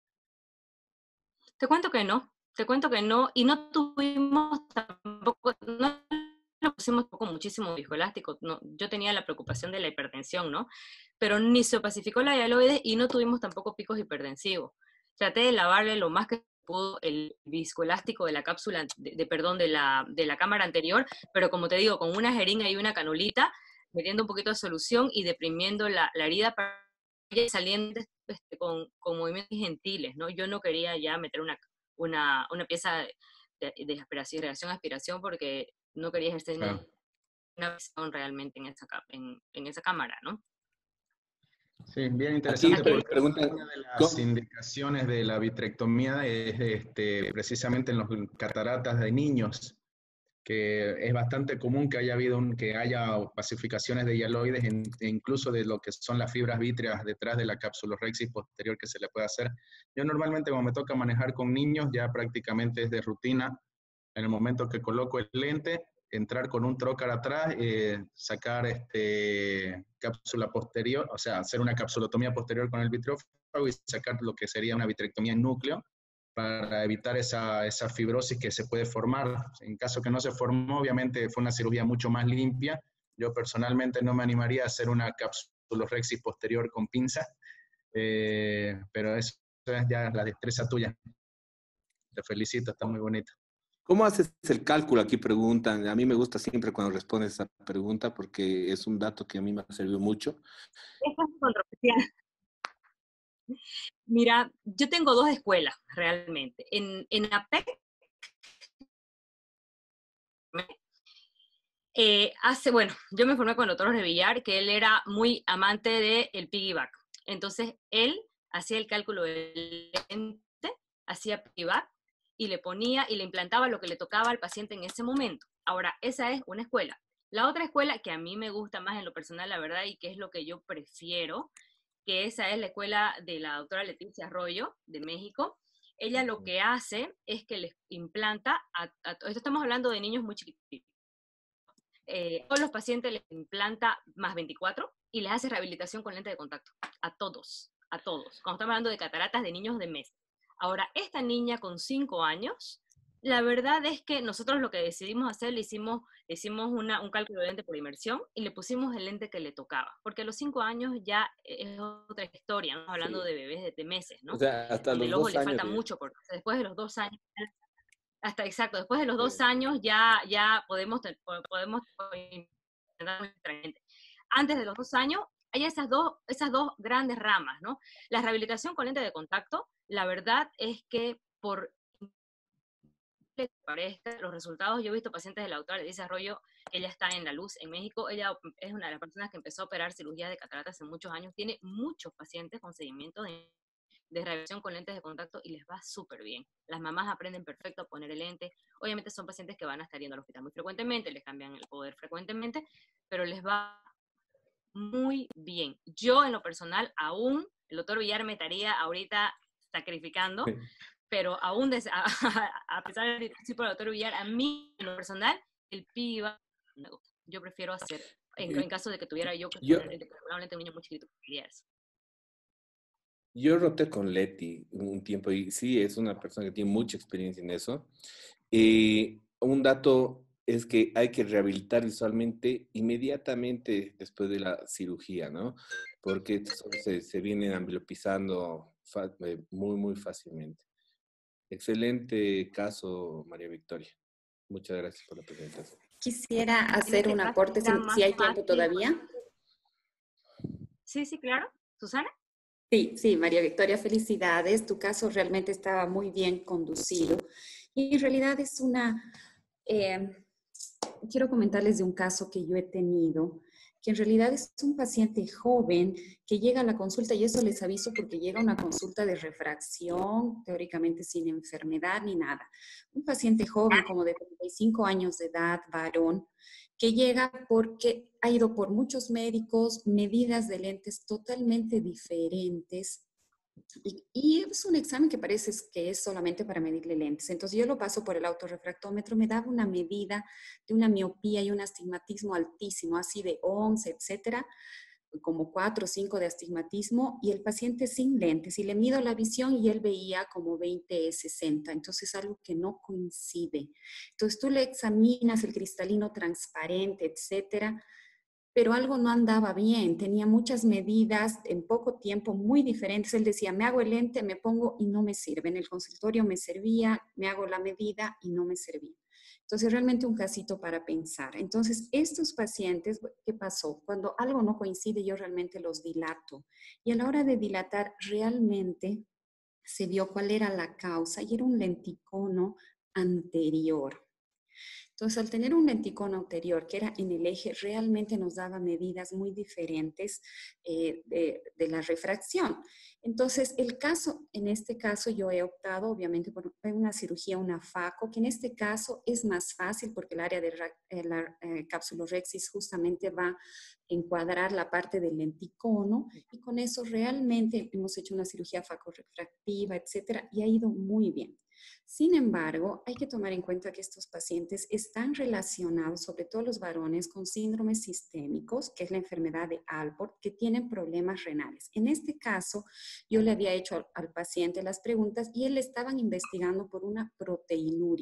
Te cuento que no, te cuento que no, y no tuvimos tampoco, no lo pusimos con muchísimo viscoelástico, no, yo tenía la preocupación de la hipertensión, ¿no? Pero ni se opacificó la hialoides y no tuvimos tampoco picos hipertensivos. Traté de lavarle lo más que pudo el viscoelástico de la cápsula, de, de perdón, de la, de la cámara anterior, pero como te digo, con una jeringa y una canulita, metiendo un poquito de solución y deprimiendo la, la herida para que saliendo este, con, con movimientos gentiles, ¿no? Yo no quería ya meter una, una, una pieza de, de aspiración, reacción aspiración, porque no quería ejercer claro. una visión realmente en esa, en, en esa cámara, ¿no? Sí, bien interesante, Aquí, porque pregunta, una de las ¿cómo? indicaciones de la vitrectomía es este, precisamente en los cataratas de niños, que es bastante común que haya habido un, que haya opacificaciones de hialoides en, e incluso de lo que son las fibras vítreas detrás de la capsulorhexis posterior que se le puede hacer. Yo normalmente cuando me toca manejar con niños ya prácticamente es de rutina, en el momento que coloco el lente, entrar con un trocar atrás, eh, sacar este, cápsula posterior, o sea, hacer una capsulotomía posterior con el vitrófago y sacar lo que sería una vitrectomía en núcleo para evitar esa, esa fibrosis que se puede formar. En caso que no se formó, obviamente fue una cirugía mucho más limpia. Yo personalmente no me animaría a hacer una capsulorhexis posterior con pinza, eh, pero eso es ya la destreza tuya. Te felicito, está muy bonita. ¿Cómo haces el cálculo? Aquí preguntan. A mí me gusta siempre cuando respondes esa pregunta porque es un dato que a mí me ha servido mucho. Esto es controversial. Mira, yo tengo dos escuelas realmente. En, en A P E C, eh, hace, bueno, yo me formé con el doctor Revillar, que él era muy amante del piggyback. Entonces, él hacía el cálculo del lente, hacía piggyback, y le ponía y le implantaba lo que le tocaba al paciente en ese momento. Ahora, esa es una escuela. La otra escuela, que a mí me gusta más en lo personal, la verdad, y que es lo que yo prefiero, que esa es la escuela de la doctora Leticia Arroyo, de México. Ella lo que hace es que les implanta, a, a, esto estamos hablando de niños muy chiquititos, eh, todos los pacientes les implanta más veinticuatro y les hace rehabilitación con lente de contacto, a todos, a todos, cuando estamos hablando de cataratas de niños de mes. Ahora, esta niña con cinco años, la verdad es que nosotros lo que decidimos hacer, le hicimos, le hicimos una, un cálculo de lente por inmersión y le pusimos el lente que le tocaba, porque a los cinco años ya es otra historia, ¿no? Hablando Sí. de bebés de, de meses, ¿no? O sea, hasta Donde los el ojo dos le años. falta ya. mucho, porque después de los dos años, hasta exacto, después de los dos Sí. años ya, ya podemos, podemos antes de los dos años, hay esas dos, esas dos grandes ramas, ¿no? La rehabilitación con lente de contacto, la verdad es que por que parezca, los resultados, yo he visto pacientes de la doctora Leticia Arroyo, ella está en La Luz, en México, ella es una de las personas que empezó a operar cirugía de cataratas hace muchos años, tiene muchos pacientes con seguimiento de, de rehabilitación con lentes de contacto y les va súper bien. Las mamás aprenden perfecto a poner el lente, obviamente son pacientes que van a estar yendo al hospital muy frecuentemente, les cambian el poder frecuentemente, pero les va muy bien. Yo en lo personal aún, el doctor Villar me estaría ahorita sacrificando, sí. Pero aún, des, a, a pesar del principio del doctor Villar, a mí en lo personal, el piba me gusta. Yo prefiero hacer, en, en caso de que tuviera yo que yo, poner probablemente un niño muy chiquito, quería eso. Yo roté con Leti un tiempo y sí, es una persona que tiene mucha experiencia en eso. Y un dato es que hay que rehabilitar visualmente inmediatamente después de la cirugía, ¿no? Porque se, se vienen ambliopizando muy, muy fácilmente. Excelente caso, María Victoria. Muchas gracias por la presentación. Quisiera hacer un aporte, si, si hay tiempo todavía. Sí, sí, claro. ¿Susana? Sí, sí, María Victoria, felicidades. Tu caso realmente estaba muy bien conducido. Y en realidad es una... Eh, quiero comentarles de un caso que yo he tenido, que en realidad es un paciente joven que llega a la consulta, y eso les aviso porque llega a una consulta de refracción, teóricamente sin enfermedad ni nada. Un paciente joven, como de treinta y cinco años de edad, varón, que llega porque ha ido por muchos médicos, medidas de lentes totalmente diferentes, Y, y es un examen que parece que es solamente para medirle lentes. Entonces yo lo paso por el autorrefractómetro, me daba una medida de una miopía y un astigmatismo altísimo, así de once, etcétera, como cuatro o cinco de astigmatismo, y el paciente sin lentes. Y le mido la visión y él veía como veinte sesenta. Entonces algo que no coincide. Entonces tú le examinas el cristalino transparente, etcétera, pero algo no andaba bien, tenía muchas medidas en poco tiempo muy diferentes. Él decía, me hago el lente, me pongo y no me sirve. En el consultorio me servía, me hago la medida y no me servía. Entonces, realmente un casito para pensar. Entonces, estos pacientes, ¿qué pasó? Cuando algo no coincide, yo realmente los dilato. Y a la hora de dilatar, realmente se vio cuál era la causa y era un lenticono anterior. Entonces, al tener un lenticono anterior que era en el eje, realmente nos daba medidas muy diferentes eh, de, de la refracción. Entonces, el caso, en este caso yo he optado obviamente por una cirugía, una FACO, que en este caso es más fácil porque el área de eh, la eh, capsulorhexis justamente va a encuadrar la parte del lenticono, y con eso realmente hemos hecho una cirugía facorefractiva, etcétera, y ha ido muy bien. Sin embargo, hay que tomar en cuenta que estos pacientes están relacionados, sobre todo los varones, con síndromes sistémicos, que es la enfermedad de Alport, que tienen problemas renales. En este caso, yo le había hecho al, al paciente las preguntas y él le estaban investigando por una proteinuria.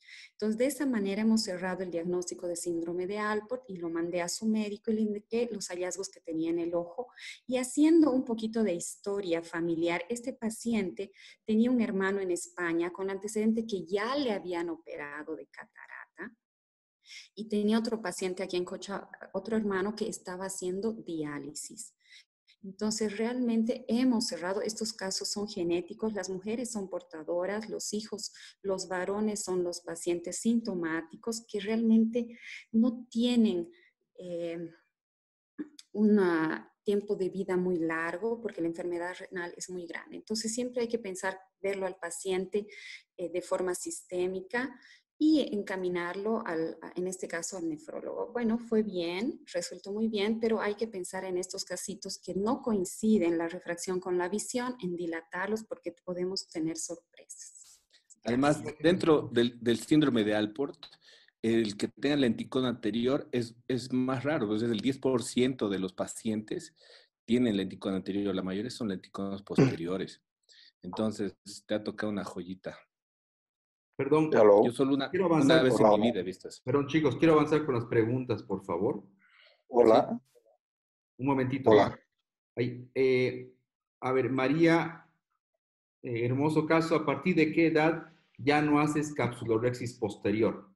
Entonces, de esa manera hemos cerrado el diagnóstico de síndrome de Alport y lo mandé a su médico y le indiqué los hallazgos que tenía en el ojo. Y haciendo un poquito de historia familiar, este paciente tenía un hermano en España con antecedente que ya le habían operado de catarata y tenía otro paciente aquí en Cocha, otro hermano que estaba haciendo diálisis. Entonces, realmente hemos cerrado, estos casos son genéticos, las mujeres son portadoras, los hijos, los varones son los pacientes sintomáticos que realmente no tienen eh, un tiempo de vida muy largo porque la enfermedad renal es muy grande. Entonces, siempre hay que pensar, verlo al paciente eh, de forma sistémica y encaminarlo, al, en este caso, al nefrólogo. Bueno, fue bien, resultó muy bien, pero hay que pensar en estos casitos que no coinciden la refracción con la visión, en dilatarlos porque podemos tener sorpresas. Además, dentro del, del síndrome de Alport, el que tenga lenticón anterior es, es más raro, pues es el diez por ciento de los pacientes tienen lenticón anterior, la mayoría son lenticones posteriores. Entonces, te ha tocado una joyita. Perdón, yo solo una, quiero avanzar una vez con en la- mi vida he visto eso. Perdón, chicos, quiero avanzar con las preguntas, por favor. Hola. Sí. Un momentito. Hola. Ahí, eh, a ver, María, eh, hermoso caso, ¿a partir de qué edad ya no haces capsulorhexis posterior?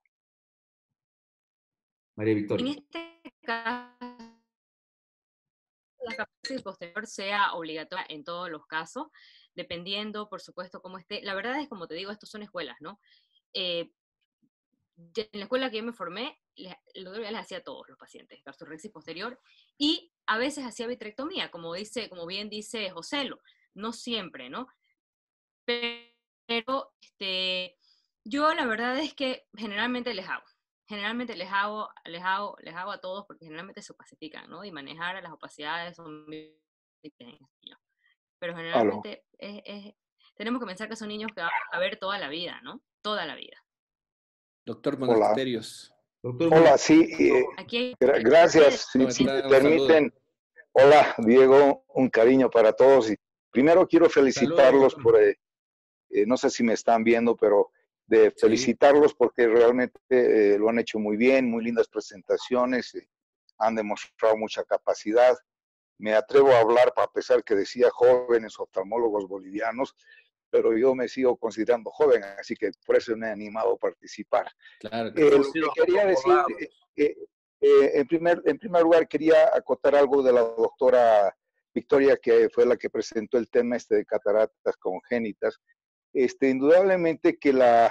María En Victoria. este caso, la capsulorhexis posterior sea obligatoria en todos los casos, dependiendo, por supuesto, cómo esté. La verdad es, como te digo, estos son escuelas, ¿no? Eh, en la escuela que yo me formé, el doctor ya les hacía a todos los pacientes capsulorhexis posterior y a veces hacía vitrectomía, como dice, como bien dice Joselo, no siempre, ¿no? Pero este, yo la verdad es que generalmente les hago, generalmente les hago, les hago, les hago a todos porque generalmente se opacifican, ¿no? Y manejar a las opacidades son muy difíciles. Pero generalmente es, es, tenemos que pensar que son niños que van a ver toda la vida, ¿no? Toda la vida. Doctor Hola. Monasterios. Doctor Hola, sí, eh, Aquí hay- gra- gracias. Si, ¿Cómo si me está? Un saludo. permiten, hola, Diego, un cariño para todos. Y primero quiero felicitarlos Saludos. por, eh, eh, no sé si me están viendo, pero de felicitarlos porque realmente eh, lo han hecho muy bien, muy lindas presentaciones, eh, han demostrado mucha capacidad. Me atrevo a hablar, a pesar que decía jóvenes oftalmólogos bolivianos, pero yo me sigo considerando joven, así que por eso me he animado a participar. Claro. Eh, lo que quería decir, eh, eh, eh, en, primer, en primer lugar, quería acotar algo de la doctora Victoria, que fue la que presentó el tema este de cataratas congénitas. Este, indudablemente que la,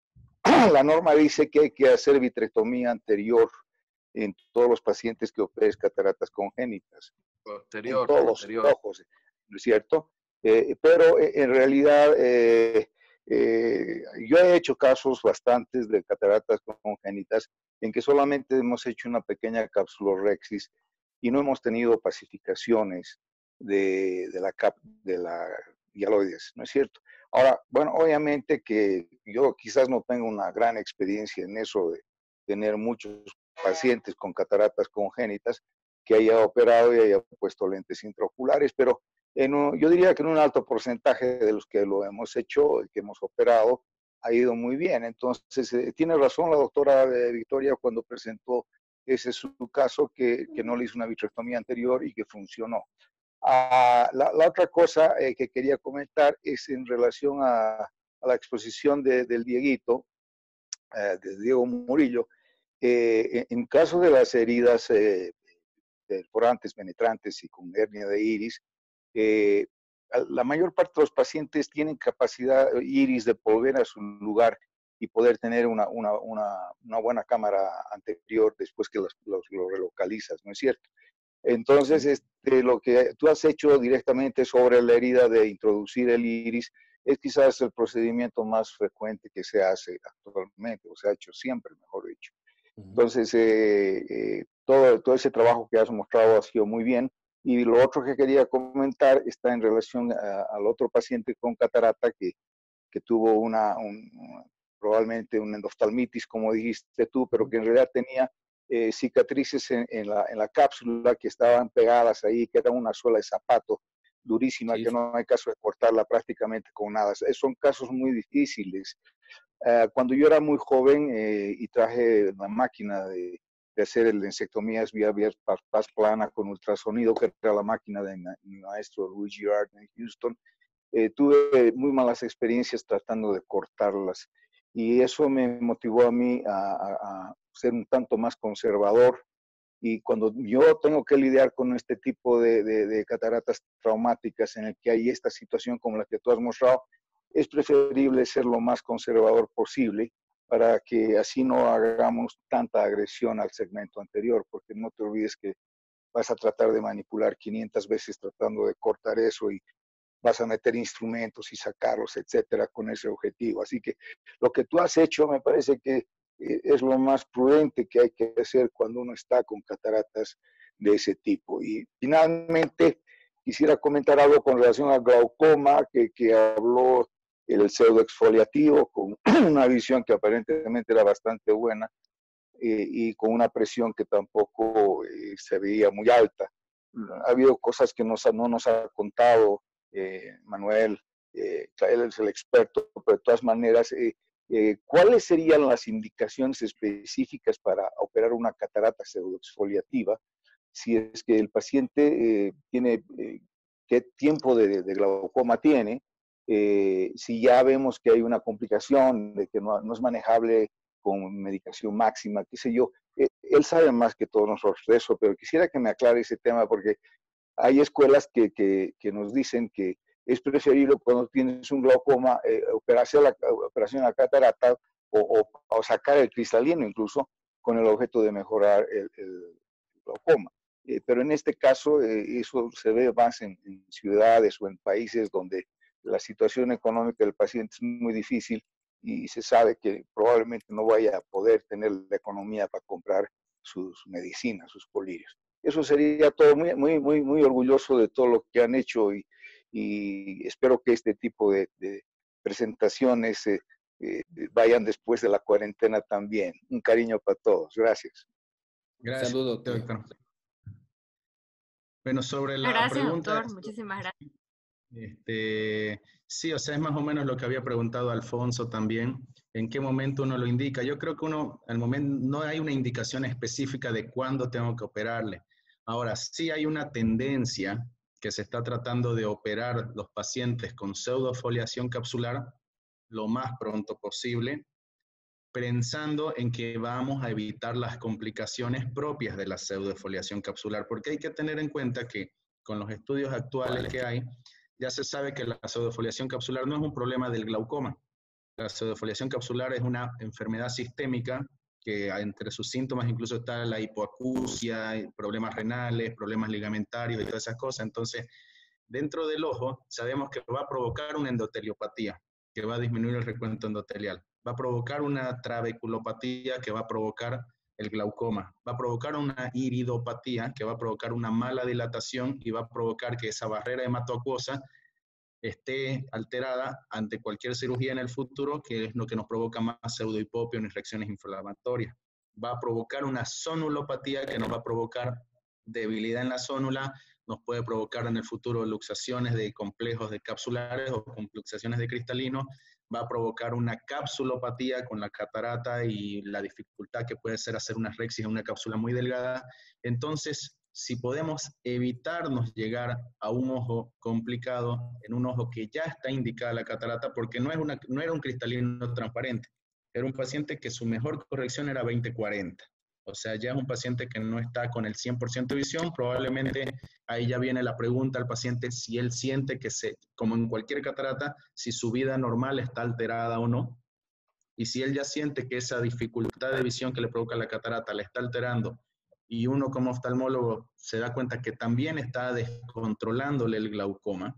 la norma dice que hay que hacer vitrectomía anterior en todos los pacientes que operes cataratas congénitas. Posterior, En todos posterior. los ojos, ¿no es cierto? Eh, pero eh, en realidad eh, eh, yo he hecho casos bastantes de cataratas congénitas en que solamente hemos hecho una pequeña capsulorhexis y no hemos tenido pacificaciones de, de la cap, de la hialoides, ¿no es cierto? Ahora, bueno, obviamente que yo quizás no tengo una gran experiencia en eso de tener muchos pacientes con cataratas congénitas que haya operado y haya puesto lentes intraoculares, pero en un, yo diría que en un alto porcentaje de los que lo hemos hecho, que hemos operado, ha ido muy bien. Entonces, eh, tiene razón la doctora eh, Victoria cuando presentó ese su caso, que, que no le hizo una vitrectomía anterior y que funcionó. Ah, la, la otra cosa eh, que quería comentar es en relación a, a la exposición de, del Dieguito, eh, de Diego Murillo. Eh, en caso de las heridas eh, perforantes, penetrantes y con hernia de iris, eh, la mayor parte de los pacientes tienen capacidad iris de volver a su lugar y poder tener una, una, una, una buena cámara anterior después que los, los, lo relocalizas, ¿no es cierto? Entonces, este, lo que tú has hecho directamente sobre la herida de introducir el iris es quizás el procedimiento más frecuente que se hace actualmente, o se ha hecho siempre, mejor dicho. Entonces, eh, eh, todo, todo ese trabajo que has mostrado ha sido muy bien. Y lo otro que quería comentar está en relación a, al otro paciente con catarata que, que tuvo una, un, probablemente una endoftalmitis, como dijiste tú, pero que en realidad tenía eh, cicatrices en, en, la, en la cápsula que estaban pegadas ahí, que era una suela de zapato durísima, sí, que no hay caso de cortarla prácticamente con nada. Son casos muy difíciles. Uh, cuando yo era muy joven eh, y traje la máquina de, de hacer el insectomías vía, vía paz plana con ultrasonido, que era la máquina de mi maestro Luigi Girard en Houston, eh, tuve muy malas experiencias tratando de cortarlas. Y eso me motivó a mí a, a, a ser un tanto más conservador. Y cuando yo tengo que lidiar con este tipo de, de, de cataratas traumáticas en el que hay esta situación como la que tú has mostrado, es preferible ser lo más conservador posible para que así no hagamos tanta agresión al segmento anterior, porque no te olvides que vas a tratar de manipular quinientas veces tratando de cortar eso y vas a meter instrumentos y sacarlos, etcétera, con ese objetivo. Así que lo que tú has hecho me parece que es lo más prudente que hay que hacer cuando uno está con cataratas de ese tipo. Y finalmente quisiera comentar algo con relación al glaucoma, que, que habló el pseudoexfoliativo con una visión que aparentemente era bastante buena eh, y con una presión que tampoco eh, se veía muy alta. Ha habido cosas que nos, no nos ha contado eh, Manuel, eh, él es el experto, pero de todas maneras, eh, eh, ¿cuáles serían las indicaciones específicas para operar una catarata pseudoexfoliativa? Si es que el paciente eh, tiene, eh, qué tiempo de, de glaucoma tiene, eh, si ya vemos que hay una complicación, de que no, no es manejable con medicación máxima, qué sé yo, eh, él sabe más que todos nosotros de eso, pero quisiera que me aclare ese tema porque hay escuelas que, que, que nos dicen que es preferible cuando tienes un glaucoma eh, operarse la, operación a la catarata o, o, o sacar el cristalino incluso con el objeto de mejorar el, el glaucoma. Eh, pero en este caso eh, eso se ve más en, en ciudades o en países donde la situación económica del paciente es muy difícil y se sabe que probablemente no vaya a poder tener la economía para comprar sus medicinas, sus colirios. Eso sería todo, muy, muy, muy, muy orgulloso de todo lo que han hecho y, y espero que este tipo de, de presentaciones eh, eh, vayan después de la cuarentena también. Un cariño para todos. Gracias. Gracias, Saludos, doctor. Bueno, sobre la gracias, pregunta... doctor. Muchísimas gracias. Este, sí, o sea, es más o menos lo que había preguntado Alfonso también. ¿En qué momento uno lo indica? Yo creo que uno, al momento, no hay una indicación específica de cuándo tengo que operarle. Ahora, sí hay una tendencia que se está tratando de operar los pacientes con pseudofoliación capsular lo más pronto posible, pensando en que vamos a evitar las complicaciones propias de la pseudofoliación capsular, porque hay que tener en cuenta que con los estudios actuales que hay, ya se sabe que la pseudofoliación capsular no es un problema del glaucoma. La pseudofoliación capsular es una enfermedad sistémica que entre sus síntomas incluso está la hipoacusia, problemas renales, problemas ligamentarios y todas esas cosas. Entonces, dentro del ojo sabemos que va a provocar una endoteliopatía, que va a disminuir el recuento endotelial. Va a provocar una trabeculopatía que va a provocar el glaucoma. Va a provocar una iridopatía que va a provocar una mala dilatación y va a provocar que esa barrera hematoacuosa esté alterada ante cualquier cirugía en el futuro, que es lo que nos provoca más pseudohipopio y reacciones inflamatorias. Va a provocar una zonulopatía que nos va a provocar debilidad en la zónula, nos puede provocar en el futuro luxaciones de complejos de capsulares o luxaciones de cristalino, va a provocar una capsulopatía con la catarata y la dificultad que puede ser hacer una rexis en una cápsula muy delgada. Entonces, si podemos evitarnos llegar a un ojo complicado, en un ojo que ya está indicada la catarata, porque no, es una, no era un cristalino transparente, era un paciente que su mejor corrección era veinte cuarenta. O sea, ya es un paciente que no está con el cien por ciento de visión, probablemente ahí ya viene la pregunta al paciente si él siente que, se, como en cualquier catarata, si su vida normal está alterada o no. Y si él ya siente que esa dificultad de visión que le provoca la catarata le está alterando, y uno como oftalmólogo se da cuenta que también está descontrolándole el glaucoma,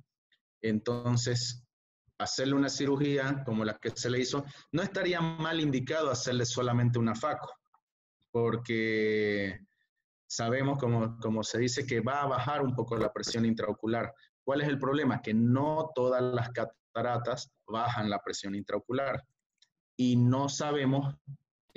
entonces hacerle una cirugía como la que se le hizo, no estaría mal indicado hacerle solamente una faco, porque sabemos, como, como se dice, que va a bajar un poco la presión intraocular. ¿Cuál es el problema? Que no todas las cataratas bajan la presión intraocular y no sabemos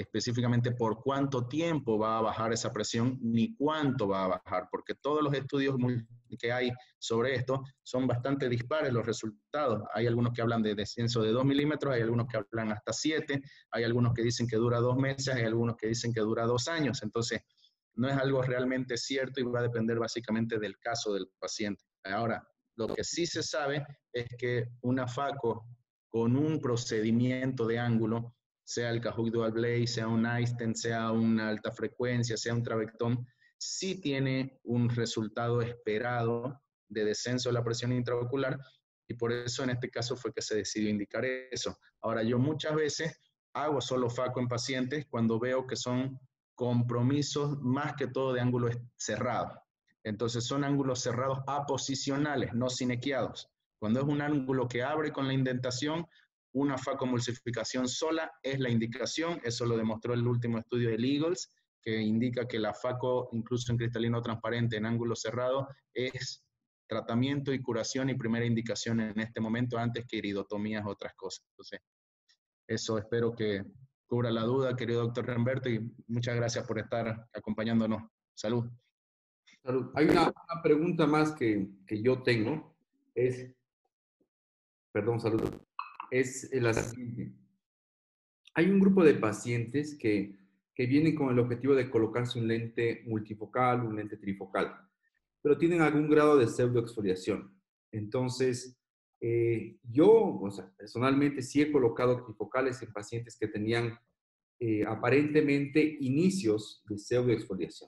específicamente por cuánto tiempo va a bajar esa presión, ni cuánto va a bajar, porque todos los estudios que hay sobre esto son bastante dispares los resultados. Hay algunos que hablan de descenso de dos milímetros, hay algunos que hablan hasta siete, hay algunos que dicen que dura dos meses, hay algunos que dicen que dura dos años. Entonces, no es algo realmente cierto y va a depender básicamente del caso del paciente. Ahora, lo que sí se sabe es que una FACO con un procedimiento de ángulo, sea el Kahoot Dual Blade, sea un iStent, sea una alta frecuencia, sea un Travectón, sí tiene un resultado esperado de descenso de la presión intraocular, y por eso en este caso fue que se decidió indicar eso. Ahora, yo muchas veces hago solo FACO en pacientes cuando veo que son compromisos más que todo de ángulos cerrados. Entonces son ángulos cerrados aposicionales, no sinequiados. Cuando es un ángulo que abre con la indentación, una FACO-emulsificación sola es la indicación. Eso lo demostró el último estudio del Eagles, que indica que la FACO, incluso en cristalino transparente, en ángulo cerrado, es tratamiento y curación y primera indicación en este momento, antes que iridotomías o otras cosas. Entonces, eso espero que cubra la duda, querido doctor Remberto, y muchas gracias por estar acompañándonos. Salud. Salud. Hay una, una pregunta más que, que yo tengo, es, perdón, salud, es la siguiente. Hay un grupo de pacientes que, que vienen con el objetivo de colocarse un lente multifocal, un lente trifocal, pero tienen algún grado de pseudoexfoliación. Entonces, eh, yo, o sea, personalmente sí he colocado trifocales en pacientes que tenían eh, aparentemente inicios de pseudoexfoliación.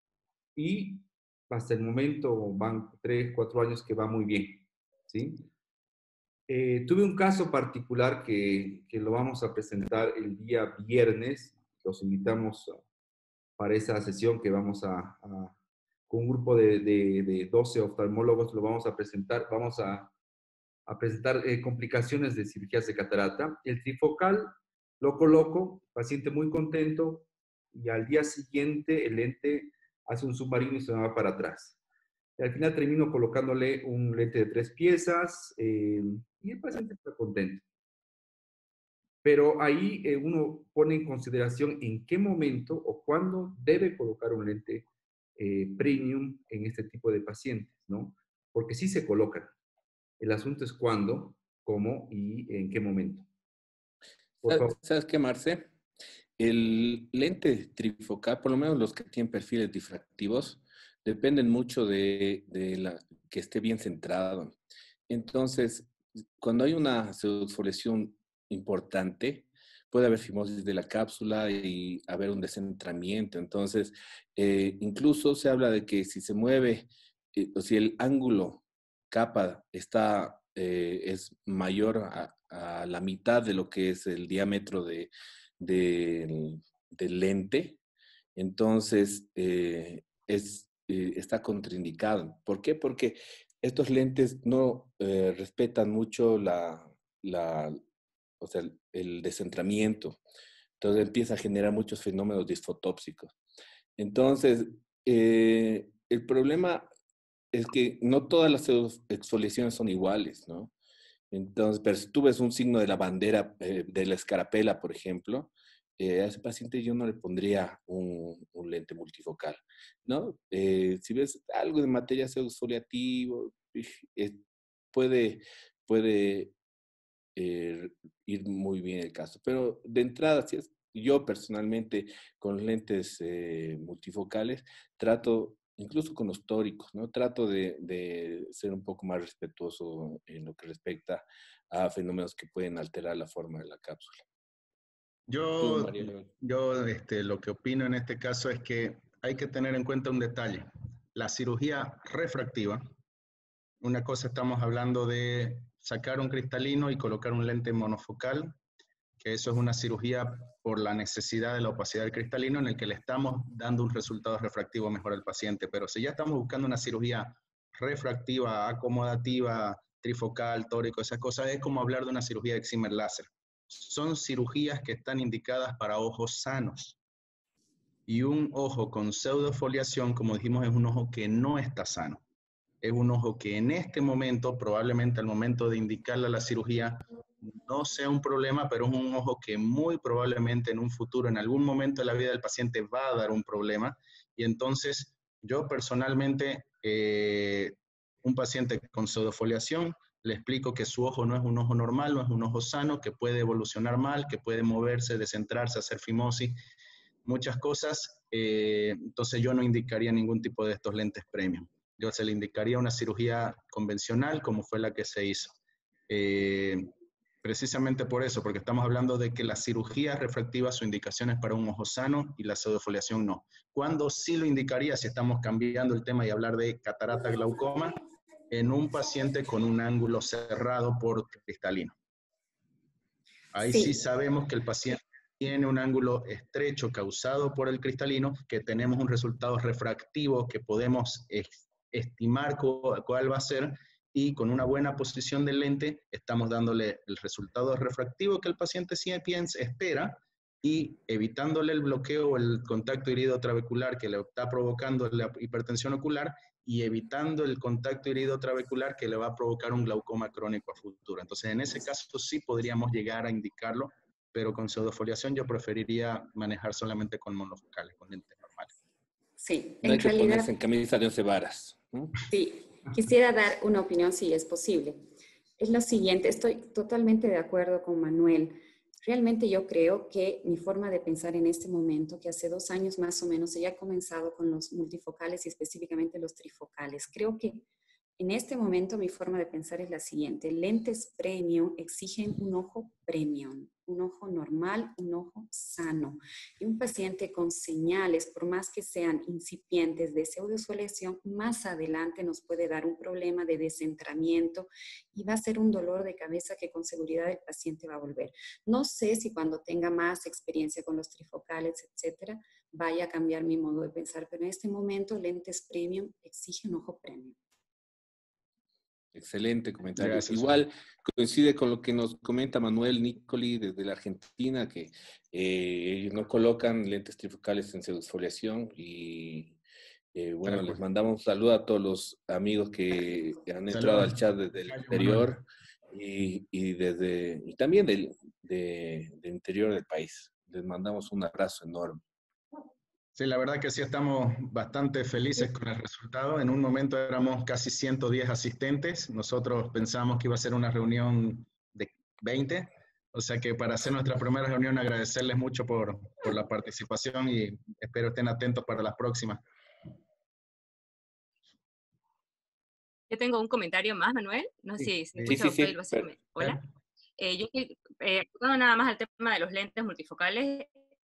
Y hasta el momento van tres, cuatro años que va muy bien, ¿sí? Eh, tuve un caso particular que, que lo vamos a presentar el día viernes. Los invitamos a, para esa sesión que vamos a, a con un grupo de, de, de doce oftalmólogos, lo vamos a presentar. Vamos a, a presentar eh, complicaciones de cirugías de catarata. El trifocal lo coloco, paciente muy contento, y al día siguiente el lente hace un submarino y se va para atrás. Y al final termino colocándole un lente de tres piezas eh, y el paciente está contento. Pero ahí eh, uno pone en consideración en qué momento o cuándo debe colocar un lente eh, premium en este tipo de pacientes, ¿no? Porque sí se colocan. El asunto es cuándo, cómo y en qué momento. Por favor. ¿Sabes qué, Marce? El lente trifocal, por lo menos los que tienen perfiles difractivos, dependen mucho de, de la, que esté bien centrado. Entonces, cuando hay una pseudoexfoliación importante, puede haber fimosis de la cápsula y haber un descentramiento. Entonces, eh, incluso se habla de que si se mueve, eh, o si el ángulo capa está, eh, es mayor a, a la mitad de lo que es el diámetro de, de, del lente, entonces eh, es, eh, está contraindicado. ¿Por qué? Porque estos lentes no eh, respetan mucho la, la, o sea, el, el descentramiento. Entonces empieza a generar muchos fenómenos disfotópsicos. Entonces, eh, el problema es que no todas las exfoliaciones son iguales, ¿no? Entonces, pero si tú ves un signo de la bandera, eh, de la escarapela, por ejemplo, eh, a ese paciente yo no le pondría un, un lente multifocal, ¿no? Eh, si ves algo de materia pseudoexfoliativo, eh, puede, puede eh, ir muy bien el caso. Pero de entrada, si es, yo personalmente con lentes eh, multifocales trato, incluso con los tóricos, ¿no? Trato de, de ser un poco más respetuoso en lo que respecta a fenómenos que pueden alterar la forma de la cápsula. Yo, yo este, lo que opino en este caso es que hay que tener en cuenta un detalle. La cirugía refractiva, una cosa estamos hablando de sacar un cristalino y colocar un lente monofocal, que eso es una cirugía por la necesidad de la opacidad del cristalino en el que le estamos dando un resultado refractivo mejor al paciente. Pero si ya estamos buscando una cirugía refractiva, acomodativa, trifocal, tórico, esas cosas, es como hablar de una cirugía de excimer láser. Son cirugías que están indicadas para ojos sanos. Y un ojo con pseudofoliación, como dijimos, es un ojo que no está sano. Es un ojo que en este momento, probablemente al momento de indicarle la cirugía, no sea un problema, pero es un ojo que muy probablemente en un futuro, en algún momento de la vida del paciente va a dar un problema. Y entonces yo personalmente, eh, un paciente con pseudofoliación, le explico que su ojo no es un ojo normal, no es un ojo sano, que puede evolucionar mal, que puede moverse, descentrarse, hacer fimosis, muchas cosas. Eh, entonces yo no indicaría ningún tipo de estos lentes premium. Yo se le indicaría una cirugía convencional como fue la que se hizo. Eh, precisamente por eso, porque estamos hablando de que la cirugía refractiva, su indicación es para un ojo sano y la pseudofoliación no. ¿Cuándo sí lo indicaría si estamos cambiando el tema y hablar de catarata glaucoma? En un paciente con un ángulo cerrado por cristalino. Ahí sí. sí sabemos que el paciente tiene un ángulo estrecho causado por el cristalino, que tenemos un resultado refractivo que podemos estimar cuál va a ser, y con una buena posición del lente estamos dándole el resultado refractivo que el paciente sí piensa, espera, y evitándole el bloqueo o el contacto irido-trabecular que le está provocando la hipertensión ocular, y evitando el contacto irido-trabecular que le va a provocar un glaucoma crónico a futuro. Entonces, en ese caso sí podríamos llegar a indicarlo, pero con pseudofoliación yo preferiría manejar solamente con monofocales, con lentes normales. Sí, no hay que realidad, ponerse en camisa de once varas. ¿no? Sí, quisiera dar una opinión si es posible. Es lo siguiente, estoy totalmente de acuerdo con Manuel. Realmente yo creo que mi forma de pensar en este momento, que hace dos años más o menos ya he comenzado con los multifocales y específicamente los trifocales. Creo que en este momento mi forma de pensar es la siguiente. Lentes premium exigen un ojo premium, un ojo normal, un ojo sano. Y un paciente con señales, por más que sean incipientes de pseudofoliación, más adelante nos puede dar un problema de descentramiento y va a ser un dolor de cabeza que con seguridad el paciente va a volver. No sé si cuando tenga más experiencia con los trifocales, etcétera, vaya a cambiar mi modo de pensar, pero en este momento lentes premium exigen un ojo premium. Excelente comentario. Gracias. Igual coincide con lo que nos comenta Manuel Nicoli desde la Argentina, que eh, no colocan lentes trifocales en pseudofoliación y eh, bueno, claro, les mandamos un saludo a todos los amigos que han entrado Saludos. al chat desde el interior y, y, desde, y también del, de, del interior del país. Les mandamos un abrazo enorme. Sí, la verdad que sí estamos bastante felices con el resultado. En un momento éramos casi ciento diez asistentes. Nosotros pensamos que iba a ser una reunión de veinte. O sea que para hacer nuestra primera reunión agradecerles mucho por, por la participación y espero estén atentos para las próximas. Yo tengo un comentario más, Manuel. No sé si se sí, escucha. sí, sí, sí, sí. Hola. Eh, yo estoy eh, no, nada más al tema de los lentes multifocales.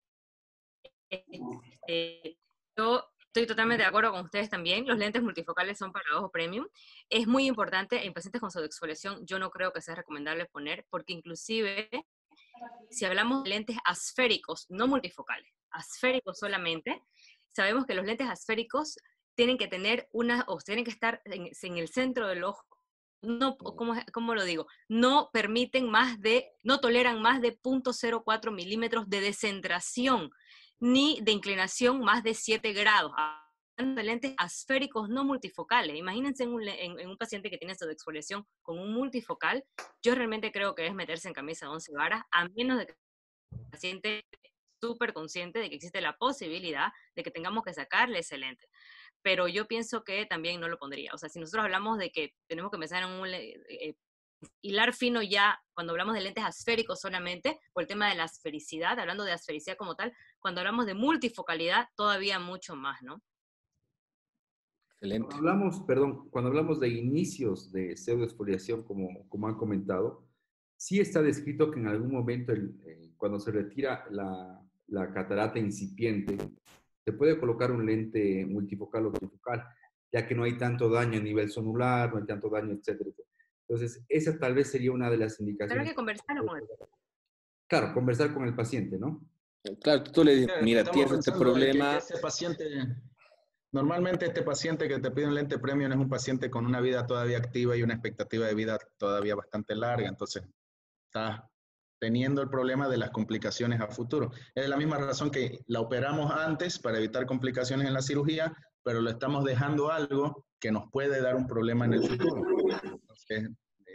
Eh, yo estoy totalmente de acuerdo con ustedes también. Los lentes multifocales son para ojo premium. Es muy importante en pacientes con pseudoexfoliación. Yo no creo que sea recomendable poner, porque inclusive si hablamos de lentes asféricos, no multifocales, asféricos solamente, sabemos que los lentes asféricos tienen que tener una, o tienen que estar en, en el centro del ojo. No, ¿cómo, ¿cómo lo digo? No permiten más de, no toleran más de cero punto cero cuatro milímetros de descentración, ni de inclinación más de siete grados. De lentes asféricos no multifocales. Imagínense en un, en, en un paciente que tiene pseudoexfoliación con un multifocal. Yo realmente creo que es meterse en camisa de once varas, a menos de que el paciente esté súper consciente de que existe la posibilidad de que tengamos que sacarle ese lente. Pero yo pienso que también no lo pondría. O sea, si nosotros hablamos de que tenemos que pensar en un eh, hilar fino ya, cuando hablamos de lentes asféricos solamente, por el tema de la asfericidad, hablando de asfericidad como tal, cuando hablamos de multifocalidad, todavía mucho más, ¿no? Excelente. Cuando hablamos, perdón, cuando hablamos de inicios de pseudoexfoliación, como, como han comentado, sí está descrito que en algún momento, el, eh, cuando se retira la, la catarata incipiente, se puede colocar un lente multifocal o trifocal, ya que no hay tanto daño a nivel sonular, no hay tanto daño, etcétera. Entonces, esa tal vez sería una de las indicaciones. Pero hay que conversarlo con él. Claro, conversar con el paciente, ¿no? Claro, tú le dices, mira, tienes este problema. Que, que ese paciente, normalmente este paciente que te pide un lente premium es un paciente con una vida todavía activa y una expectativa de vida todavía bastante larga, entonces está teniendo el problema de las complicaciones a futuro. Es la misma razón que la operamos antes para evitar complicaciones en la cirugía, pero le estamos dejando algo que nos puede dar un problema en el futuro. Entonces,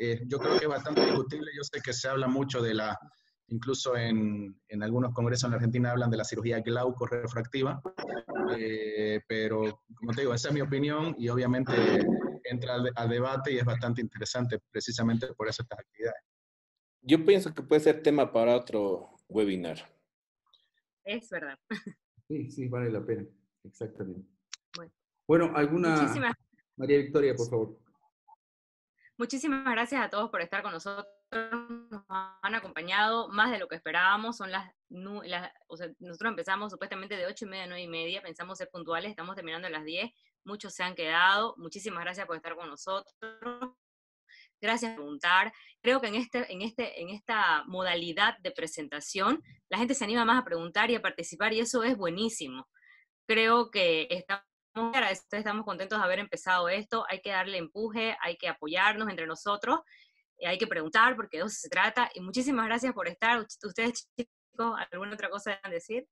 eh, yo creo que es bastante discutible. Yo sé que se habla mucho de la, incluso en, en algunos congresos en la Argentina hablan de la cirugía glauco-refractiva, eh, pero como te digo, esa es mi opinión y obviamente entra al, al debate y es bastante interesante precisamente por eso estas actividades. Yo pienso que puede ser tema para otro webinar. Es verdad. Sí, sí, vale la pena. Exactamente. Bueno, Bueno, ¿alguna... muchísimas, María Victoria, por favor. muchísimas gracias a todos por estar con nosotros. Nos han acompañado más de lo que esperábamos. Son las, nu- las o sea, nosotros empezamos supuestamente de ocho y media a nueve y media. Pensamos ser puntuales. Estamos terminando a las diez. Muchos se han quedado. Muchísimas gracias por estar con nosotros. Gracias por preguntar. Creo que en, este, en, este, en esta modalidad de presentación, la gente se anima más a preguntar y a participar, y eso es buenísimo. Creo que estamos agradecidos, estamos contentos de haber empezado esto. Hay que darle empuje, hay que apoyarnos entre nosotros, eh, hay que preguntar, porque de eso se trata. Y muchísimas gracias por estar. Ustedes, chicos, ¿alguna otra cosa a decir?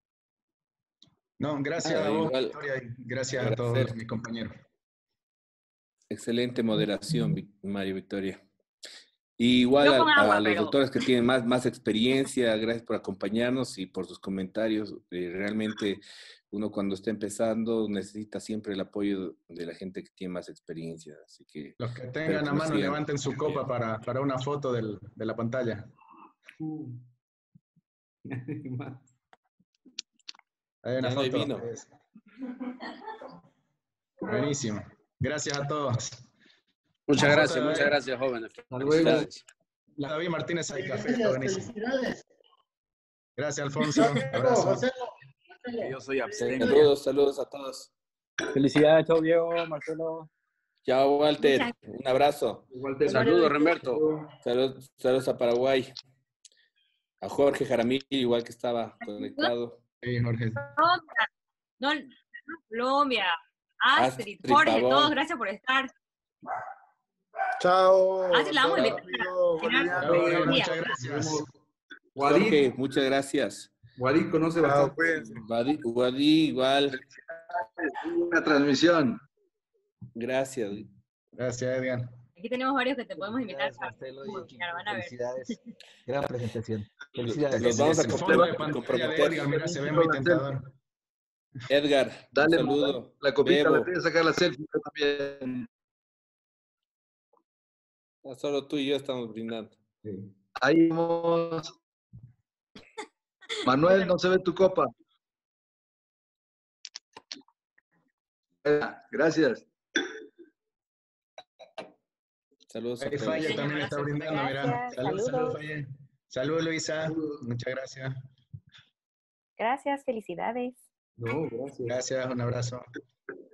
No, gracias Ah, a vos, igual, Victoria, y gracias a agradecer. todos mis compañeros. Excelente moderación, Vic- Mario Victoria. Y igual Yo a, con agua, a los pero- doctores que tienen más, más experiencia, gracias por acompañarnos y por sus comentarios. Eh, realmente uno cuando está empezando necesita siempre el apoyo de la gente que tiene más experiencia. Así que Los que espero tengan que a nos mano, sigan. levanten su copa para, para una foto del, de la pantalla. Uh. Hay una Ya no hay foto. vino. Es- Buenísimo. Gracias a todos. Muchas La gracias, foto de muchas David- gracias, jóvenes. Hasta luego. Felicidades. La de David Martínez al café, está Gracias, buenísimo. felicidades. Gracias, Alfonso. Abrazo. José. Yo soy abstemio. Saludos, saludos a todos. Felicidades, chao Diego, Marcelo. Chao, Walter. Muchas- Un abrazo. Walter. Saludos, Remberto. Saludos, saludos a Paraguay. A Jorge Jaramillo, igual que estaba conectado. Sí, Jorge. Colombia, no, Colombia, Astrid, Astrid Jorge, Pavón. todos, gracias por estar. Chao. Astrid, la vamos a invitar. Chao, Jorge, muchas gracias. Wadid, Jorge, muchas gracias. Wadid conoce Chao, bastante. cuídense. Wadi, Wadi, igual. Una transmisión. Gracias. Gracias, Edgar. Aquí tenemos varios que te podemos invitar. Felicidades, Marcelo y equipo. Claro, van a ver. Felicidades. Gran presentación. Los Felicidades. vamos a Ese fondo de comprom- pantalla de comprometer. Edgar, mira, se ve muy tentador. Edgar, Dale, un saludo. La copita Bebo. la tienes que sacar la selfie yo también. Ah, solo tú y yo estamos brindando. Sí. Ahí vamos. Manuel, no se ve tu copa. Gracias. Saludos a Ahí todos. Falla también está brindando, mira. Gracias, Salud, salud, saludos. Falla. Salud, Luisa. Muchas gracias. Gracias, felicidades. No, gracias. Gracias, un abrazo.